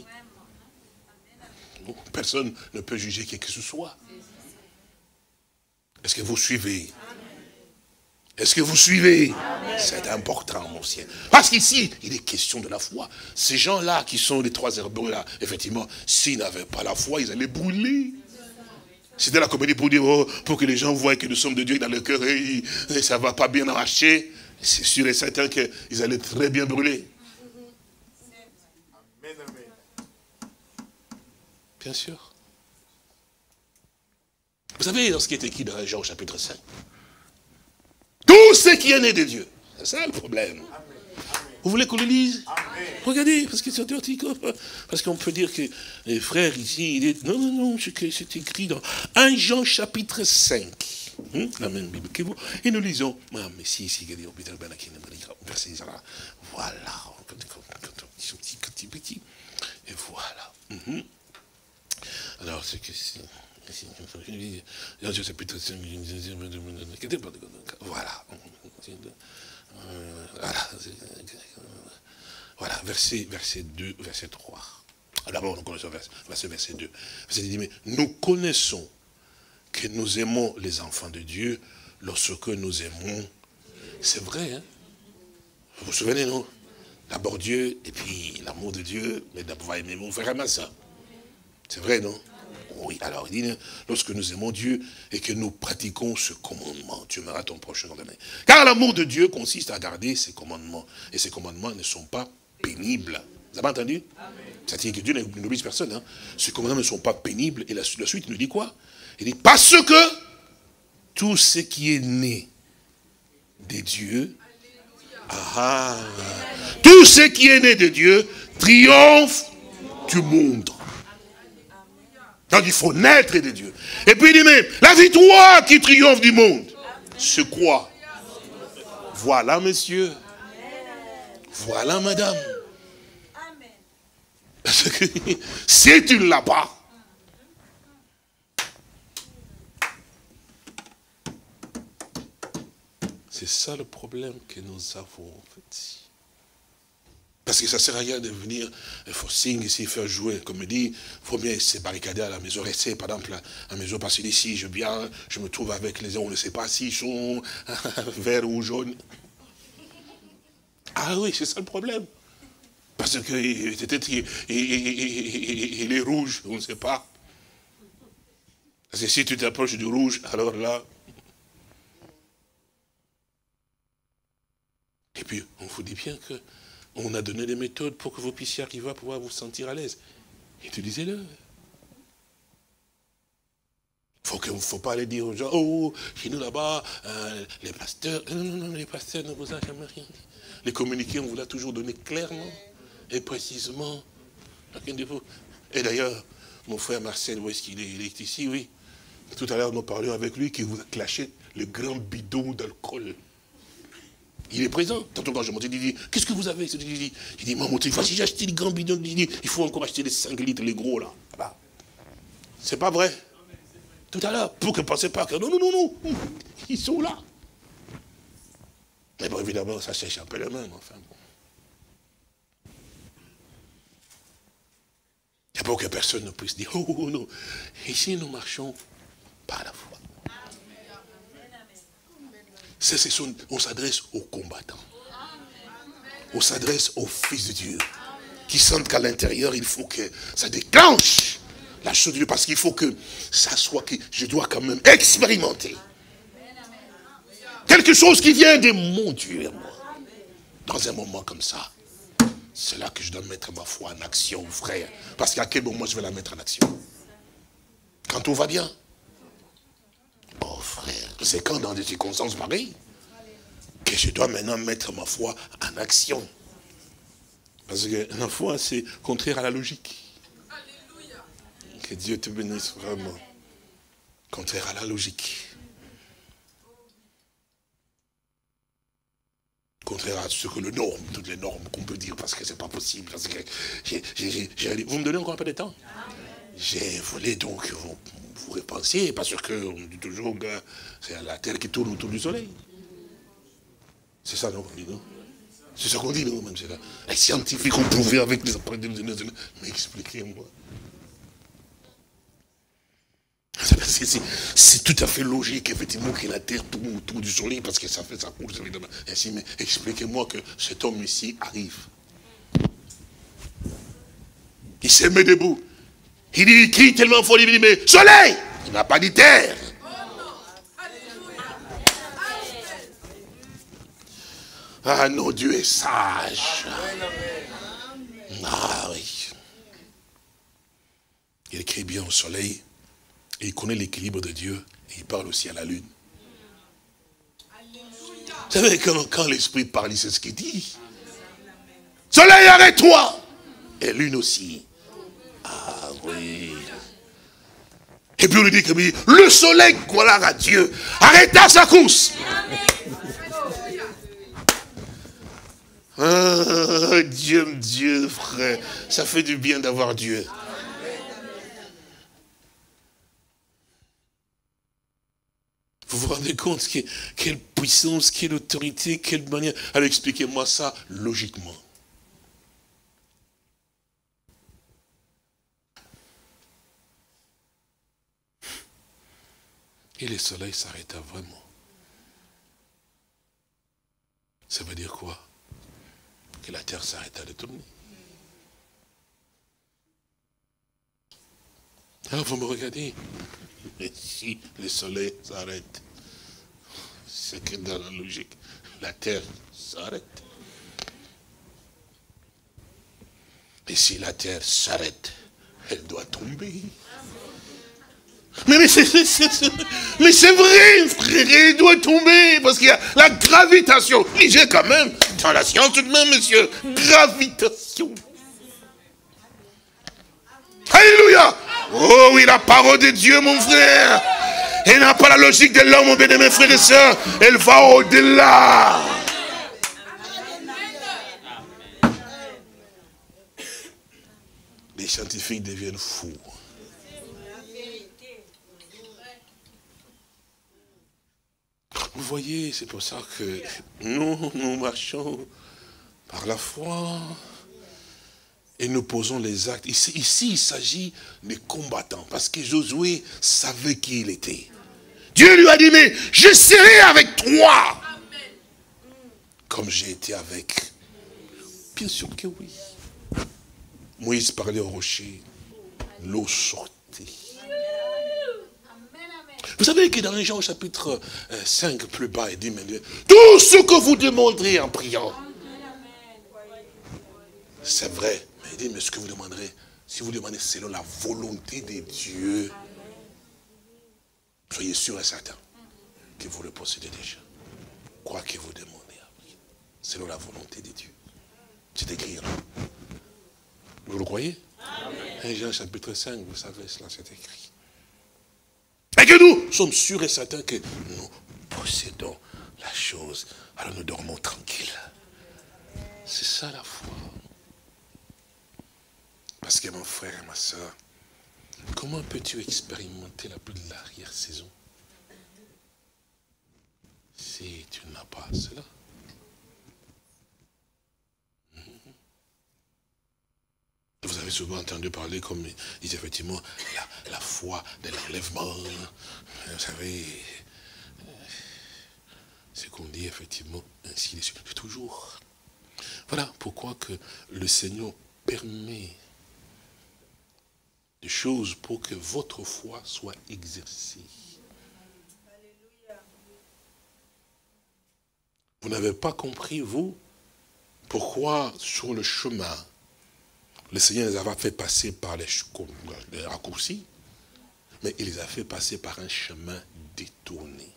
B: Personne ne peut juger qui que ce soit. Est-ce que vous suivez? Est-ce que vous suivez? C'est important, mon ciel. Parce qu'ici, il est question de la foi. Ces gens-là qui sont les trois herbeux là, effectivement, s'ils n'avaient pas la foi, ils allaient brûler. C'était la comédie pour dire, oh, pour que les gens voient que nous sommes de Dieu dans le cœur et ça ne va pas bien marcher. C'est sûr et certain qu'ils allaient très bien brûler. Bien sûr. Vous savez, dans ce qui est écrit dans Jean chapitre 5, tout ce qui est né de Dieu, c'est ça le problème. Vous voulez qu'on le lise? Regardez, parce qu'on peut dire que les frères ici, non, c'est écrit dans 1 Jean chapitre 5. La même Bible que vous. Et nous lisons, voilà, petit. Et voilà. Alors, c'est que c'est... Voilà. Voilà, verset 2, verset 3. D'abord, nous connaissons verset 2. Verset 2 dit, mais nous connaissons que nous aimons les enfants de Dieu lorsque nous aimons. C'est vrai, hein? Vous vous souvenez, non? D'abord Dieu, et puis l'amour de Dieu, mais d'abord aimer, vous vraiment ça. C'est vrai, non? Oui, alors il dit, lorsque nous aimons Dieu et que nous pratiquons ce commandement, tu aimeras ton prochain ordonné. Car l'amour de Dieu consiste à garder ses commandements. Et ces commandements ne sont pas pénibles. Vous avez entendu? C'est-à-dire que Dieu n'oblige personne. Hein. Ces commandements ne sont pas pénibles. Et la suite, il nous dit quoi? Il dit, parce que tout ce qui est né des dieux, tout ce qui est né de Dieu triomphe du monde. Donc il faut naître de Dieu. Et puis il dit même, la victoire qui triomphe du monde, c'est quoi? Voilà, monsieur. Voilà, madame. Parce que si tu ne l'as pas, c'est ça le problème que nous avons en fait. Parce que ça ne sert à rien de venir forcing ici, faire jouer. Comme me dit, il faut bien se barricader à la maison, rester par exemple à la maison, parce que ici, je me trouve avec les gens, on ne sait pas s'ils sont verts ou jaunes. Ah oui, c'est ça le problème. Parce que peut-être il est rouge, on ne sait pas. Parce que si tu t'approches du rouge, alors là... Et puis, on vous dit bien que on a donné des méthodes pour que vous puissiez arriver à pouvoir vous sentir à l'aise. Utilisez-le. Il ne faut pas aller dire aux gens, oh, chez nous là-bas, les pasteurs, non, les pasteurs ne vous ont jamais rien dit. Les communiqués, on vous l'a toujours donné clairement et précisément. Et d'ailleurs, mon frère Marcel, où est-ce qu'il est? Il est ici, oui. Tout à l'heure, nous parlions avec lui qui vous a clashé le grand bidon d'alcool. Il est présent. Tantôt quand je montais, il dit, qu'est-ce que vous avez? Il dit, maman, si j'ai acheté les grands bidons, il faut encore acheter les 5 litres, les gros là. C'est pas vrai. Tout à l'heure, pour que ne pensez pas que non, ils sont là. Mais bon, évidemment, ça sèche un peu les mains, enfin bon. Et pour que personne ne puisse dire, oh non, ici nous marchons par la foi. On s'adresse aux combattants. On s'adresse aux fils de Dieu. Qui sentent qu'à l'intérieur, il faut que ça déclenche la chose de Dieu. Parce qu'il faut que ça soit que je dois quand même expérimenter. Quelque chose qui vient de mon Dieu, moi. Dans un moment comme ça. C'est là que je dois mettre ma foi en action, frère. Parce qu'à quel moment je vais la mettre en action? Quand tout va bien. Oh frère, c'est quand dans des circonstances pareilles que je dois maintenant mettre ma foi en action. Parce que la foi, c'est contraire à la logique. Alléluia. Que Dieu te bénisse vraiment. Contraire à la logique. Contraire à la logique. Contraire à ce que le norme, toutes les normes qu'on peut dire, parce que c'est pas possible. Parce que vous me donnez encore un peu de temps? J'ai voulu donc vous repensiez, parce qu'on dit toujours que c'est la terre qui tourne autour du soleil. C'est ça, non? C'est ça qu'on dit, non? Même c'est là. Les scientifiques ont prouvé avec les appareils. Mais expliquez-moi. C'est tout à fait logique, effectivement, que la terre tourne autour du soleil, parce que ça fait sa course, évidemment. Ainsi, mais expliquez-moi que cet homme ici arrive. Il se met debout. Il crie tellement fort, il dit, mais soleil! Il n'a pas dit terre. Ah non, Dieu est sage. Ah oui. Il écrit bien au soleil, et il connaît l'équilibre de Dieu, et il parle aussi à la lune. Vous savez, quand l'Esprit parle, c'est ce qu'il dit. Soleil, arrête-toi! Et lune aussi. Ah oui. Et puis on lui dit que le soleil, gloire à Dieu, arrêta sa course. Ah, Dieu, frère, ça fait du bien d'avoir Dieu. Vous vous rendez compte quelle puissance, quelle autorité, quelle manière. Alors expliquez-moi ça logiquement. Et le soleil s'arrêta vraiment. Ça veut dire quoi? Que la terre s'arrêta de tourner. Alors vous me regardez. Et si le soleil s'arrête, c'est que dans la logique, la terre s'arrête. Et si la terre s'arrête, elle doit tomber. Mais c'est vrai, frère, elle doit tomber, parce qu'il y a la gravitation. Lisez quand même, dans la science tout de même, monsieur, gravitation. Alléluia! Oh oui, la parole de Dieu, mon frère. Elle n'a pas la logique de l'homme, mon bien mes frères et sœurs. Elle va au-delà. Les scientifiques deviennent fous. Vous voyez, c'est pour ça que nous marchons par la foi. Et nous posons les actes. Ici, il s'agit des combattants. Parce que Josué savait qui il était. Dieu lui a dit, mais je serai avec toi. Comme j'ai été avec. Bien sûr que oui. Moïse parlait au rocher. L'eau sortait. Vous savez que dans Jean chapitre 5, plus bas, il dit, tout ce que vous demanderez en priant. C'est vrai. Mais il dit, mais ce que vous demanderez, si vous demandez selon la volonté de Dieu, soyez sûr et certain que vous le possédez déjà. Quoi que vous demandez, selon la volonté de Dieu. C'est écrit. Vous le croyez? Amen. Jean chapitre 5, vous savez, cela c'est écrit. Et que nous sommes sûrs et certains que nous possédons la chose. Alors nous dormons tranquilles. C'est ça la foi. Parce que mon frère et ma soeur, comment peux-tu expérimenter la pluie de l'arrière-saison si tu n'as pas cela? Vous avez souvent entendu parler, comme il dit effectivement, la foi de l'enlèvement. Vous savez, c'est qu'on dit effectivement ainsi de suite. Toujours. Voilà pourquoi que le Seigneur permet des choses pour que votre foi soit exercée. Vous n'avez pas compris, vous, pourquoi sur le chemin, le Seigneur les a fait passer par les raccourcis, mais il les a fait passer par un chemin détourné.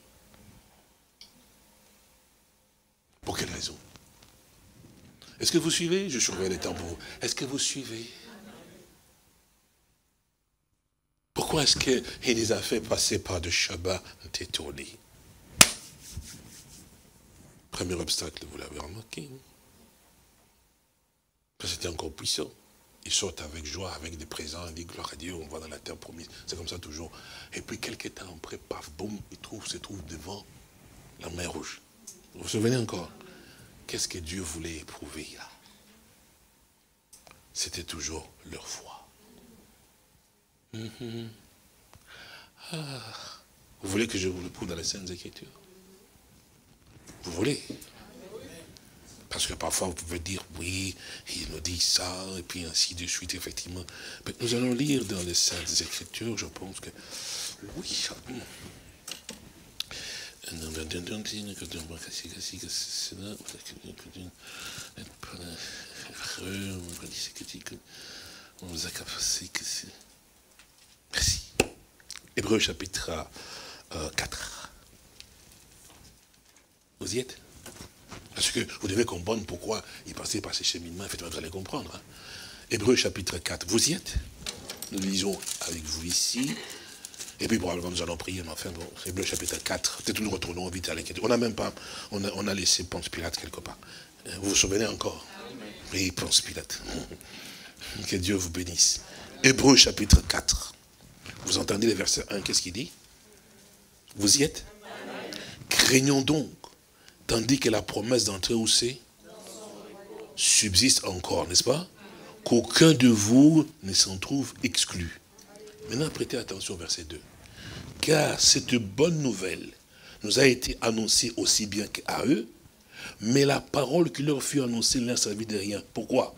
B: Pour quelle raison? Est-ce que vous suivez? Je surveille les temps pour vous. Est-ce que vous suivez? Pourquoi est-ce qu'il les a fait passer par des chemins détournés?
C: premier obstacle, vous l'avez remarqué. C'était encore puissant. Ils sortent avec joie, avec des présents, ils disent gloire à Dieu, on va dans la terre promise. C'est comme ça toujours. Et puis quelques temps après, paf, boum, ils se trouvent devant la mer Rouge. Vous vous souvenez encore? Qu'est-ce que Dieu voulait éprouver là? C'était toujours leur foi. Ah. Vous voulez que je vous le prouve dans les Saintes Écritures? Vous voulez? Parce que parfois vous pouvez dire, oui, il nous dit ça, et puis ainsi de suite, effectivement. Mais nous allons lire dans les Saintes Écritures, je pense que, oui. Merci. Hébreux chapitre 4. Vous y êtes? Parce que vous devez comprendre pourquoi il passait par ces cheminements, effectivement, vous allez comprendre. Hein. Hébreux chapitre 4, vous y êtes? Nous lisons avec vous ici. Et puis probablement nous allons prier, mais enfin, bon, Hébreux chapitre 4, peut-être nous retournons vite à l'écriture. On n'a même pas, on a laissé Ponce Pilate quelque part. Vous vous souvenez encore? Oui, Ponce Pilate. Que Dieu vous bénisse. Hébreux chapitre 4. Vous entendez le verset 1, qu'est-ce qu'il dit? Vous y êtes? Craignons donc, tandis que la promesse d'entrer où c'est subsiste encore, n'est-ce pas? Qu'aucun de vous ne s'en trouve exclu. Maintenant, prêtez attention au verset 2. Car cette bonne nouvelle nous a été annoncée aussi bien qu'à eux, mais la parole qui leur fut annoncée ne leur servit de rien. Pourquoi?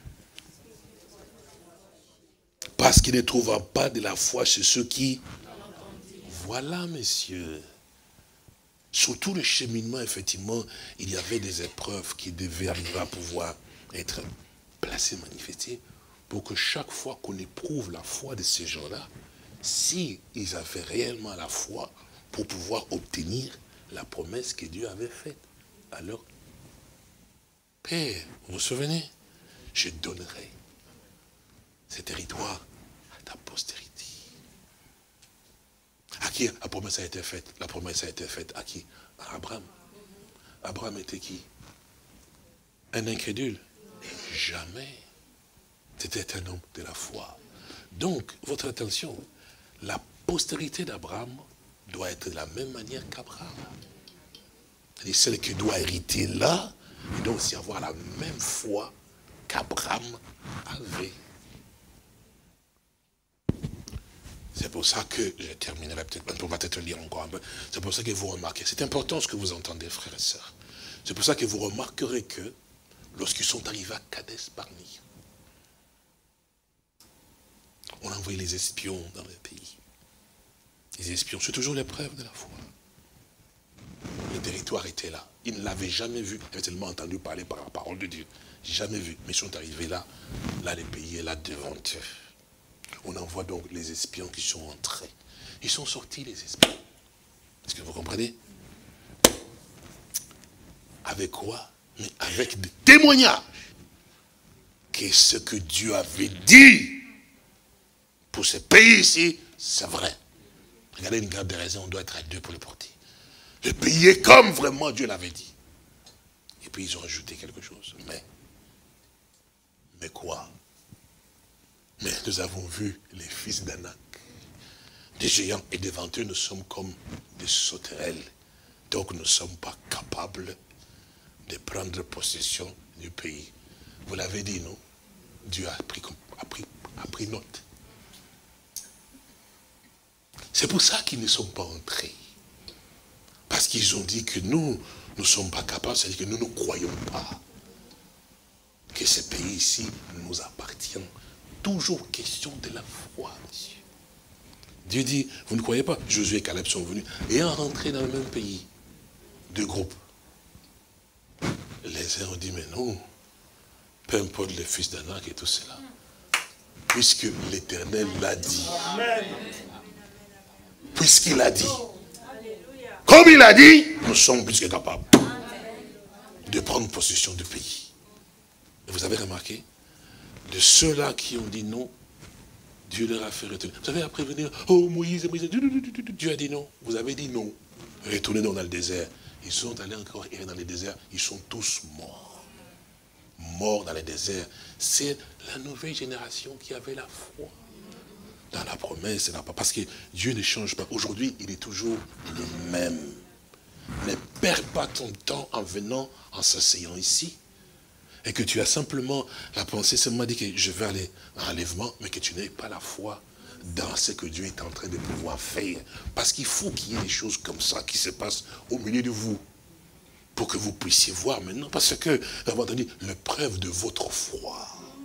C: Parce qu'ils ne trouvent pas de la foi chez ceux qui... Voilà, messieurs. Surtout le cheminement, effectivement, il y avait des épreuves qui devaient arriver à pouvoir être placées, manifestées, pour que chaque fois qu'on éprouve la foi de ces gens-là, si ils avaient réellement la foi pour pouvoir obtenir la promesse que Dieu avait faite. Alors, Père, vous vous souvenez? Je donnerai ce territoire à ta postérité. À qui la promesse a été faite? La promesse a été faite à qui? À Abraham. Abraham était qui? Un incrédule? Jamais. C'était un homme de la foi. Donc, votre attention, la postérité d'Abraham doit être de la même manière qu'Abraham. C'est-à-dire celle qui doit hériter là, et doit aussi avoir la même foi qu'Abraham avait. C'est pour ça que, je terminerai peut-être, on va peut-être lire encore un peu, c'est pour ça que vous remarquez, c'est important ce que vous entendez, frères et sœurs. C'est pour ça que vous remarquerez que, lorsqu'ils sont arrivés à Kadesh Barnea, on a envoyé les espions dans le pays. Les espions, c'est toujours l'épreuve de la foi. Le territoire était là. Ils ne l'avaient jamais vu. Ils avaient tellement entendu parler par la parole de Dieu. Jamais vu. Mais ils sont arrivés là. Là, le pays est là devant eux. On envoie donc les espions qui sont entrés. Ils sont sortis, les espions. Est-ce que vous comprenez? Avec quoi? Mais avec des témoignages. Que ce que Dieu avait dit pour ce pays ici, c'est vrai. Regardez une garde de raison, on doit être à deux pour le porter. Le pays est comme vraiment Dieu l'avait dit. Et puis ils ont ajouté quelque chose. Mais quoi? Mais nous avons vu les fils d'Anak, des géants, et devant eux nous sommes comme des sauterelles. Donc nous ne sommes pas capables de prendre possession du pays. Vous l'avez dit, non? Dieu a pris note. C'est pour ça qu'ils ne sont pas entrés. Parce qu'ils ont dit que nous ne sommes pas capables, c'est-à-dire que nous ne croyons pas que ce pays ici nous appartient. Toujours question de la foi, monsieur. Dieu dit, vous ne croyez pas? Josué et Caleb sont venus et ont rentré dans le même pays. Deux groupes. Les uns ont dit, mais non, peu importe les fils d'Anak et tout cela. Puisque l'Éternel l'a dit. Puisqu'il a dit. Comme il a dit, nous sommes plus que capables de prendre possession du pays. Et vous avez remarqué, de ceux-là qui ont dit non, Dieu leur a fait retourner. Vous savez, après venir, oh Moïse, Dieu a dit non. Vous avez dit non. Retournez donc dans le désert. ils sont allés encore errer dans le désert, ils sont tous morts. Morts dans le désert. C'est la nouvelle génération qui avait la foi. Dans la promesse, parce que Dieu ne change pas. Aujourd'hui, il est toujours le même. Ne perds pas ton temps en venant, en s'asseyant ici. Et que tu as simplement la pensée, seulement dit que je vais aller à l'enlèvement, mais que tu n'aies pas la foi dans ce que Dieu est en train de pouvoir faire. Parce qu'il faut qu'il y ait des choses comme ça qui se passent au milieu de vous. Pour que vous puissiez voir maintenant. Parce que, à un moment donné, le preuve de votre foi.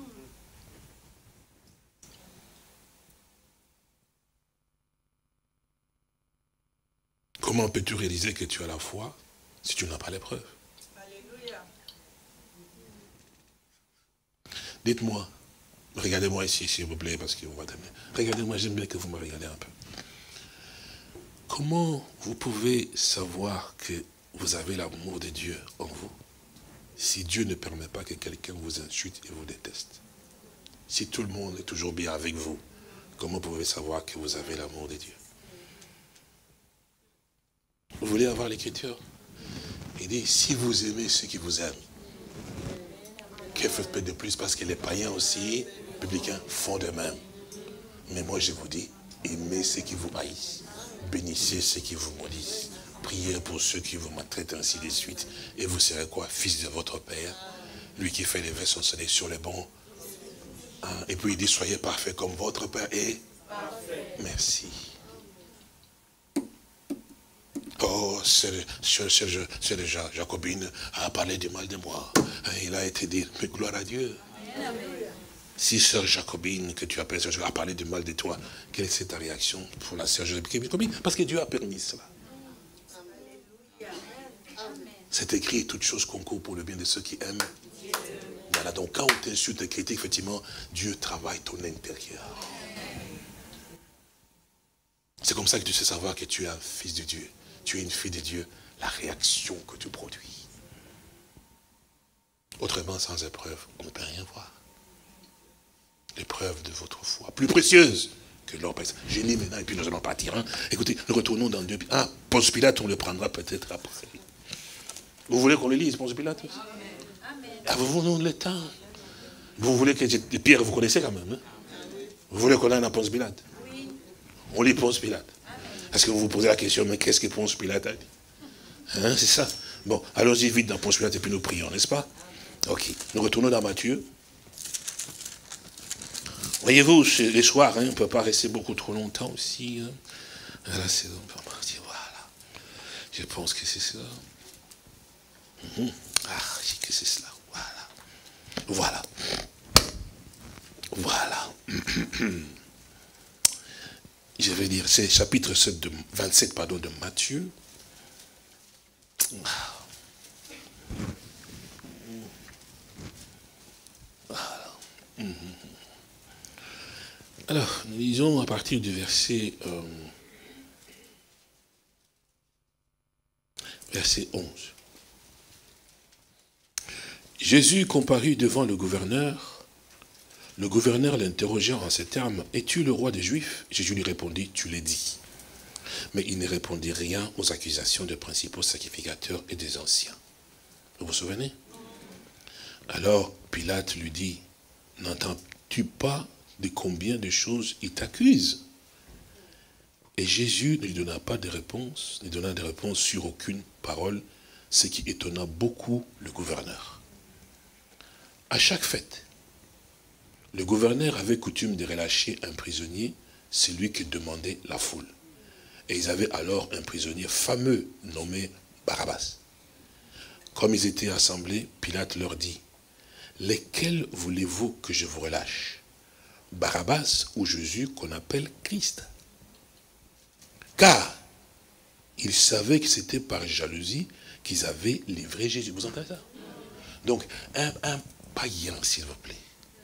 C: Comment peux-tu réaliser que tu as la foi si tu n'as pas l'épreuve? Alléluia. Dites-moi, regardez-moi ici, s'il vous plaît, parce qu'on va terminer. Regardez-moi, j'aime bien que vous me regardez un peu. Comment vous pouvez savoir que vous avez l'amour de Dieu en vous si Dieu ne permet pas que quelqu'un vous insulte et vous déteste? Si tout le monde est toujours bien avec vous, comment pouvez-vous savoir que vous avez l'amour de Dieu? Vous voulez avoir l'écriture? Il dit, si vous aimez ceux qui vous aiment, que faites de plus? Parce que les païens aussi, publicains, font de même. Mais moi je vous dis, aimez ceux qui vous haïssent, bénissez ceux qui vous maudissent, priez pour ceux qui vous maltraitent, ainsi de suite. Et vous serez quoi? Fils de votre Père, lui qui fait lever son soleil sur les bons. Hein? Et puis il dit, soyez parfaits comme votre Père est parfait. Merci. Oh, c'est déjà Jacobine a parlé du mal de moi. Il a été dit, mais gloire à Dieu. Si sœur Jacobine, que tu appelles sœur Jacobine, a parlé du mal de toi, quelle est ta réaction pour la sœur Jacobine? Parce que Dieu a permis cela. C'est écrit, toute chose concourt pour le bien de ceux qui aiment. Voilà, donc quand on t'insulte et critique, effectivement, Dieu travaille ton intérieur. C'est comme ça que tu sais savoir que tu es un fils de Dieu. Tu es une fille de Dieu, la réaction que tu produis. Autrement, sans épreuve, on ne peut rien voir. L'épreuve de votre foi, plus précieuse que l'or. Je lis maintenant et puis nous allons partir. Hein. Écoutez, nous retournons dans 2. Ah, Ponce Pilate, on le prendra peut-être après. Vous voulez qu'on le lise, Ponce Pilate? Ah, vous voulez le temps. Vous voulez que Pierre, vous connaissez quand même. Hein? Vous voulez qu'on aille dans Ponce Pilate? On lit Ponce Pilate. Est-ce que vous vous posez la question, mais qu'est-ce que Ponce Pilate a dit? Hein, c'est ça. Bon, allons-y vite dans Ponce Pilate et puis nous prions, n'est-ce pas? Ok. Nous retournons dans Matthieu. Voyez-vous, les soirs, hein, on ne peut pas rester beaucoup trop longtemps aussi. Hein. Là, c'est on peut partir, voilà. Je pense que c'est ça. Ah, je sais que c'est cela. Voilà. Voilà. Je vais dire, c'est chapitre 27 de Matthieu. Voilà. Alors, nous lisons à partir du verset 11. Jésus comparut devant le gouverneur. Le gouverneur l'interrogea en ces termes, « Es-tu le roi des Juifs ?» Jésus lui répondit, « Tu l'as dit. » Mais il ne répondit rien aux accusations des principaux sacrificateurs et des anciens. Vous vous souvenez? Alors Pilate lui dit, « N'entends-tu pas de combien de choses il t'accuse ?» Et Jésus ne lui donna pas de réponse, ne donna de réponse sur aucune parole, ce qui étonna beaucoup le gouverneur. À chaque fête, le gouverneur avait coutume de relâcher un prisonnier, celui que demandait la foule. Et ils avaient alors un prisonnier fameux nommé Barabbas. Comme ils étaient assemblés, Pilate leur dit, « Lesquels voulez-vous que je vous relâche? Barabbas ou Jésus qu'on appelle Christ ?» Car ils savaient que c'était par jalousie qu'ils avaient livré Jésus. Vous entendez ça? Donc, un païen, s'il vous plaît.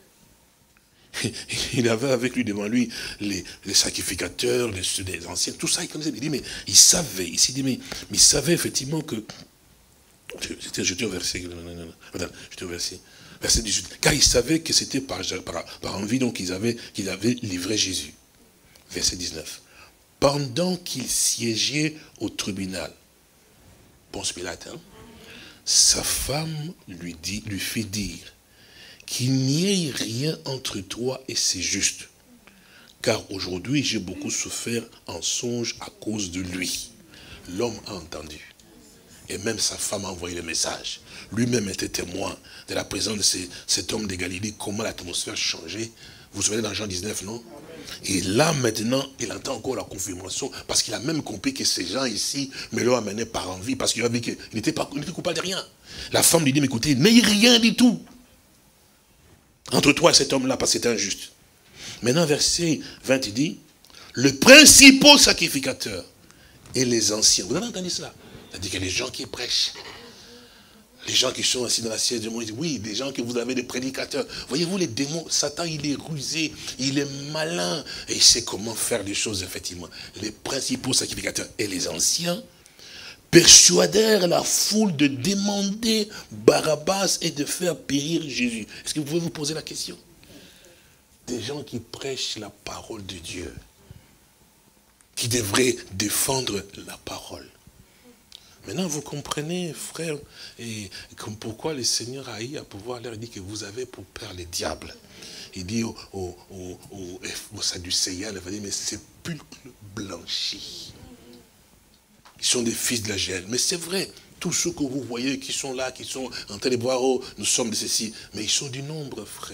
C: Il avait avec lui devant lui les sacrificateurs, les anciens, tout ça, il connaissait. Il dit, mais il savait, ici, il dit, mais il savait effectivement que. J'étais au verset. J'étais au verset 18. Car il savait que c'était par envie, donc qu'ils avaient livré Jésus. Verset 19. Pendant qu'il siégeait au tribunal, Ponce Pilate, hein, sa femme lui fit dire qu'il n'y ait rien entre toi et c'est juste. Car aujourd'hui, j'ai beaucoup souffert en songe à cause de lui. L'homme a entendu. Et même sa femme a envoyé le message. Lui-même était témoin de la présence de cet homme de Galilée, comment l'atmosphère changeait. Vous vous souvenez dans Jean 19, non? Et là, maintenant, il entend encore la confirmation, parce qu'il a même compris que ces gens ici me l'ont amené par envie, parce qu'il a vu qu'il n'était coupable de rien. La femme lui dit, mais écoutez, il n'y a rien du tout entre toi et cet homme-là, parce que c'est injuste. Maintenant, verset 20, il dit, le principal sacrificateur et les anciens. Vous avez entendu cela? C'est-à-dire que les gens qui prêchent, les gens qui sont assis dans la siège de Moïse, oui, des gens que vous avez, des prédicateurs. Voyez-vous, les démons, Satan, il est rusé, il est malin, et il sait comment faire les choses, effectivement. Les principaux sacrificateurs et les anciens persuadèrent la foule de demander Barabbas et de faire périr Jésus. Est-ce que vous pouvez vous poser la question? Des gens qui prêchent la parole de Dieu, qui devraient défendre la parole. Maintenant, vous comprenez, frère, et pourquoi le Seigneur a eu à pouvoir leur dire que vous avez pour père les diables. Il dit aux Sadducéens, il va dire, mais sépulcres blanchis. Ils sont des fils de la gêne. Mais c'est vrai, tous ceux que vous voyez qui sont là, qui sont en train de voir, oh, nous sommes de ceci, mais ils sont du nombre, frère.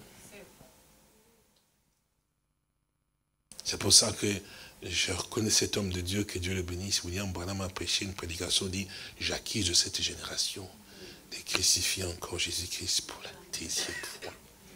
C: C'est pour ça que je reconnais cet homme de Dieu, que Dieu le bénisse. William Branham a prêché une prédication, dit, j'acquise de cette génération de crucifier encore Jésus-Christ pour la 10e fois.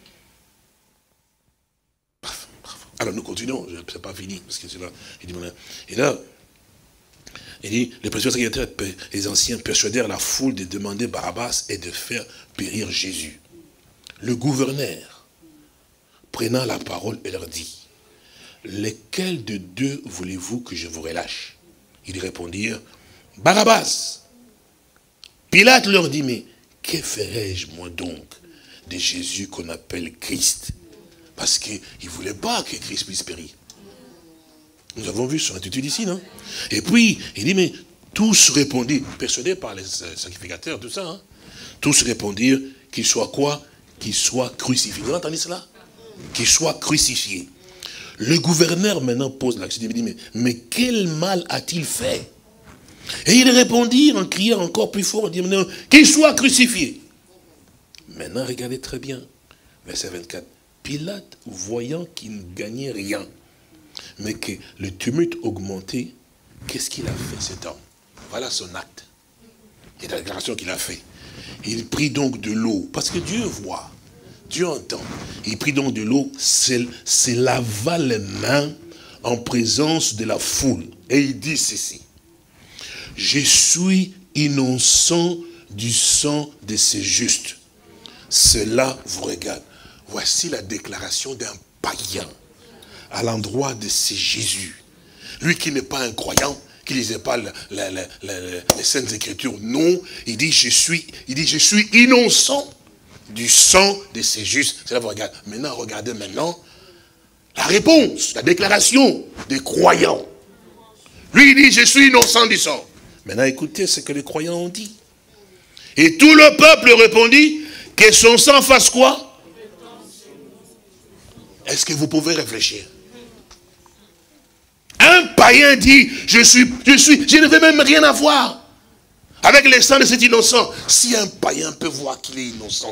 C: Bref. Alors nous continuons, ce n'est pas fini, parce que c'est là. Et là, il dit, les présidents les anciens persuadèrent la foule de demander Barabbas et de faire périr Jésus. Le gouverneur, prenant la parole, et leur dit, lesquels de deux voulez-vous que je vous relâche? Ils répondirent, Barabbas. Pilate leur dit, mais que ferais-je moi donc de Jésus qu'on appelle Christ? Parce qu'il ne voulait pas que Christ puisse périr. Nous avons vu son attitude ici, non? Et puis, il dit, mais tous répondirent, persuadés par les sacrificateurs, tout ça, hein? Tous répondirent qu'il soit quoi? Qu'il soit crucifié. Vous entendez cela? Qu'il soit crucifié. Le gouverneur maintenant pose la question, il dit, mais quel mal a-t-il fait? Et il répondit en criant encore plus fort, qu'il soit crucifié. Maintenant, regardez très bien, verset 24. Pilate, voyant qu'il ne gagnait rien, mais que le tumulte augmentait, qu'est-ce qu'il a fait cet homme? Voilà son acte. Et la déclaration qu'il a fait. Il prit donc de l'eau, parce que Dieu voit. Dieu entend. Il prit donc de l'eau, se lava les mains en présence de la foule. Et il dit ceci. Je suis innocent du sang de ces justes. Cela vous regarde. Voici la déclaration d'un païen à l'endroit de ce Jésus. Lui qui n'est pas un croyant, qui ne lisait pas les Saintes Écritures. Non, il dit je suis innocent du sang de ces justes. Cela vous regarde. Maintenant, regardez maintenant la réponse, la déclaration des croyants. Lui, il dit, je suis innocent du sang. Maintenant, écoutez ce que les croyants ont dit. Et tout le peuple répondit, que son sang fasse quoi? Est-ce que vous pouvez réfléchir? Un païen dit, je ne veux même rien avoir avec le sang de cet innocent. Si un païen peut voir qu'il est innocent,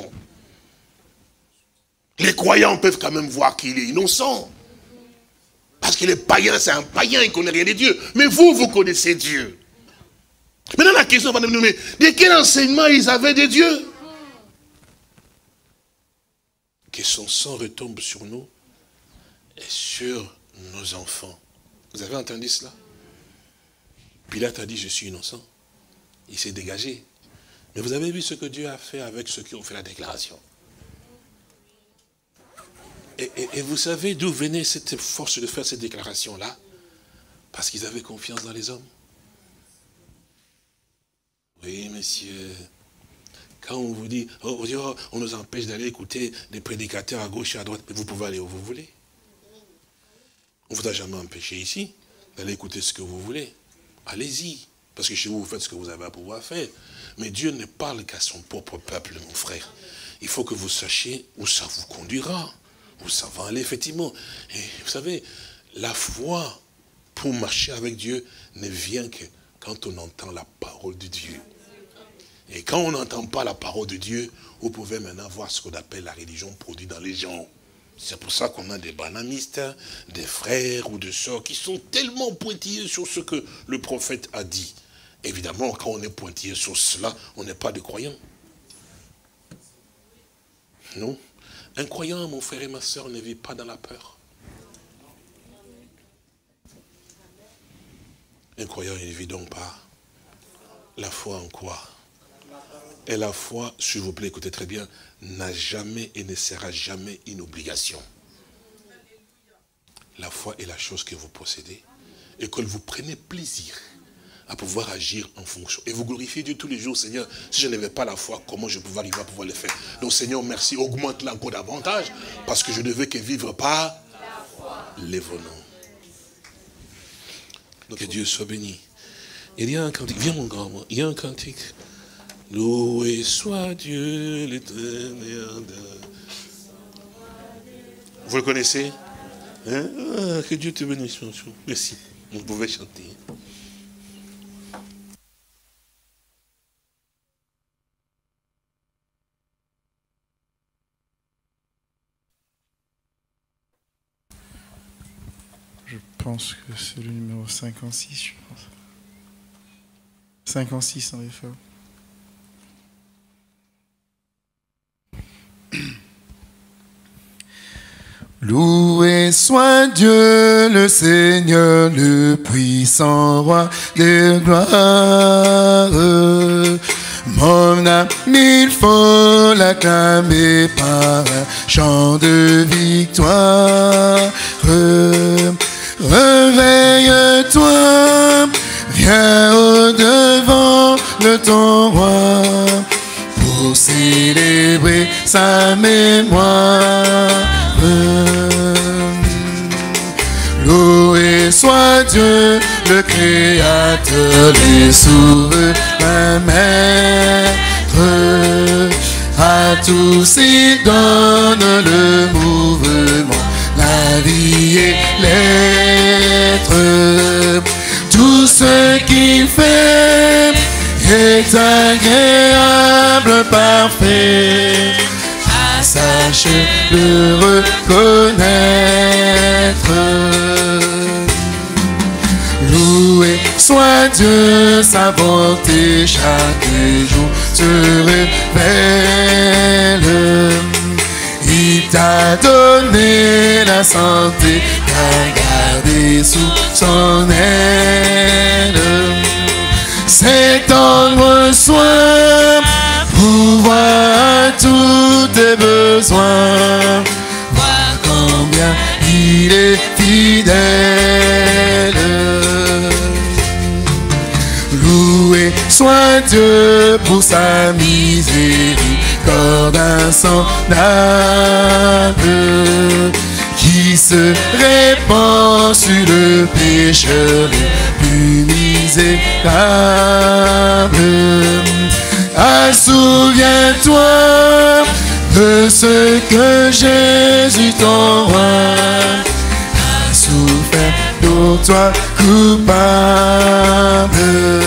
C: les croyants peuvent quand même voir qu'il est innocent. Parce que le païen, c'est un païen, il ne connaît rien de Dieu. Mais vous connaissez Dieu. Maintenant, la question va nous demander, de quel enseignement ils avaient de Dieu? Que son sang retombe sur nous et sur nos enfants. Vous avez entendu cela? Pilate a dit, je suis innocent. Il s'est dégagé. Mais vous avez vu ce que Dieu a fait avec ceux qui ont fait la déclaration. Et vous savez d'où venait cette force de faire cette déclaration-là? Parce qu'ils avaient confiance dans les hommes. Oui, monsieur. Quand on vous dit, on nous empêche d'aller écouter des prédicateurs à gauche et à droite, mais vous pouvez aller où vous voulez. On ne vous a jamais empêché ici d'aller écouter ce que vous voulez. Allez-y. Parce que chez vous, vous faites ce que vous avez à pouvoir faire. Mais Dieu ne parle qu'à son propre peuple, mon frère. Il faut que vous sachiez où ça vous conduira, où ça va aller, effectivement. Et vous savez, la foi pour marcher avec Dieu ne vient que quand on entend la parole de Dieu. Et quand on n'entend pas la parole de Dieu, vous pouvez maintenant voir ce qu'on appelle la religion produite dans les gens. C'est pour ça qu'on a des banamistes, des frères ou des sœurs qui sont tellement pointillés sur ce que le prophète a dit. Évidemment, quand on est pointillé sur cela, on n'est pas de croyants. Non. Un croyant, mon frère et ma sœur, ne vit pas dans la peur. Un croyant, il ne vit donc pas. La foi en quoi? Et la foi, s'il vous plaît, écoutez très bien, n'a jamais et ne sera jamais une obligation. La foi est la chose que vous possédez et que vous prenez plaisir à pouvoir agir en fonction. Et vous glorifiez Dieu tous les jours, Seigneur. Si je n'avais pas la foi, comment je pouvais arriver à pouvoir le faire? Donc Seigneur, merci, augmente-la encore davantage, parce que je ne veux que vivre par les venants. Donc que Dieu soit béni. Il y a un cantique, viens mon grand, il y a un cantique. Loué soit Dieu l'éternel. Vous le connaissez? Hein? Ah, que Dieu te bénisse. Merci. Vous pouvez chanter.
A: Je pense que c'est le numéro 56, je pense. 56 en effet. Loué soit Dieu le Seigneur, le puissant roi de gloire. Mon âme, il faut l'acclamer par un chant de victoire. Réveille-toi, viens au-devant de ton roi pour célébrer sa mémoire. Loué soit Dieu, le Créateur, le souverain Maître. À tous il donne le mouvement, la vie et l'être. Tout ce qu'il fait est agréable, parfait. Sache le reconnaître. Loué soit Dieu, sa bonté chaque jour se révèle. Il t'a donné la santé, t'a gardé sous son aile. C'est ton soin, pouvoir tous tes besoins, voir combien il est fidèle. Loué soit Dieu pour sa miséricorde insondable, qui se répand sur le pécheur le plus misérable. Ah, souviens-toi de ce que Jésus ton roi a souffert pour toi coupable.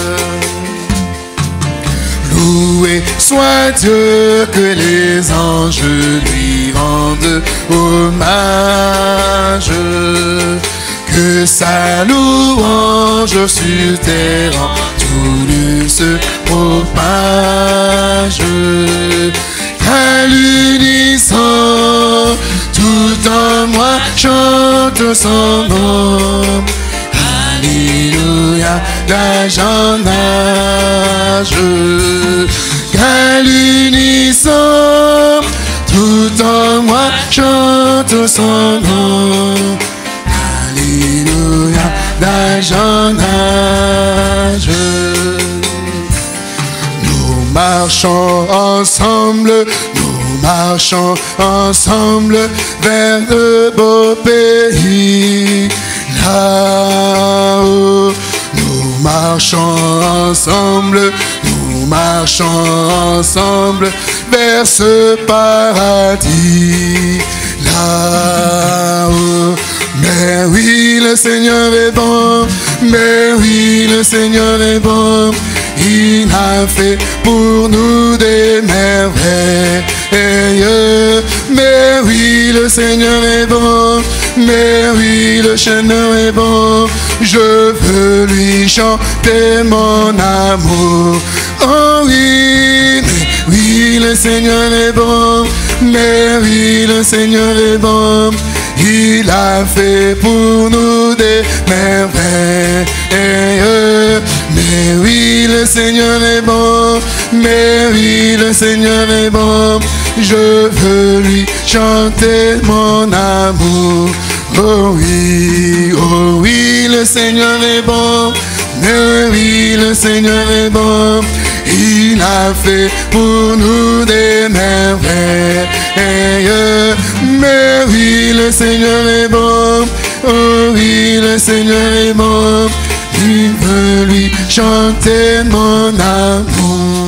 A: Loué soit Dieu, que les anges lui rendent hommage, que sa louange sur terre en tout lieu se propage. À l'unisson, tout en moi chante son nom. Alléluia, d'âge en âge. À l'unisson, tout en moi chante son nom. Alléluia, d'âge en âge. Nous marchons ensemble, vers de beaux pays. Là-haut, nous nous marchons ensemble vers ce paradis là-haut. Mais oui, le Seigneur est bon, mais oui, le Seigneur est bon. Il a fait pour nous des merveilles. Mais oui, le Seigneur est bon, mais oui, le Seigneur est bon. Je veux lui chanter mon amour. Oh oui, mais oui, le Seigneur est bon, mais oui, le Seigneur est bon. Il a fait pour nous des merveilles. Mais oui, le Seigneur est bon, mais oui, le Seigneur est bon. Je veux lui chanter mon amour. Oh oui, le Seigneur est bon, mais oui, le Seigneur est bon. Il a fait pour nous des merveilles. Mais oui, le Seigneur est bon. Oh oui, le Seigneur est bon. Il veut lui chanter mon amour.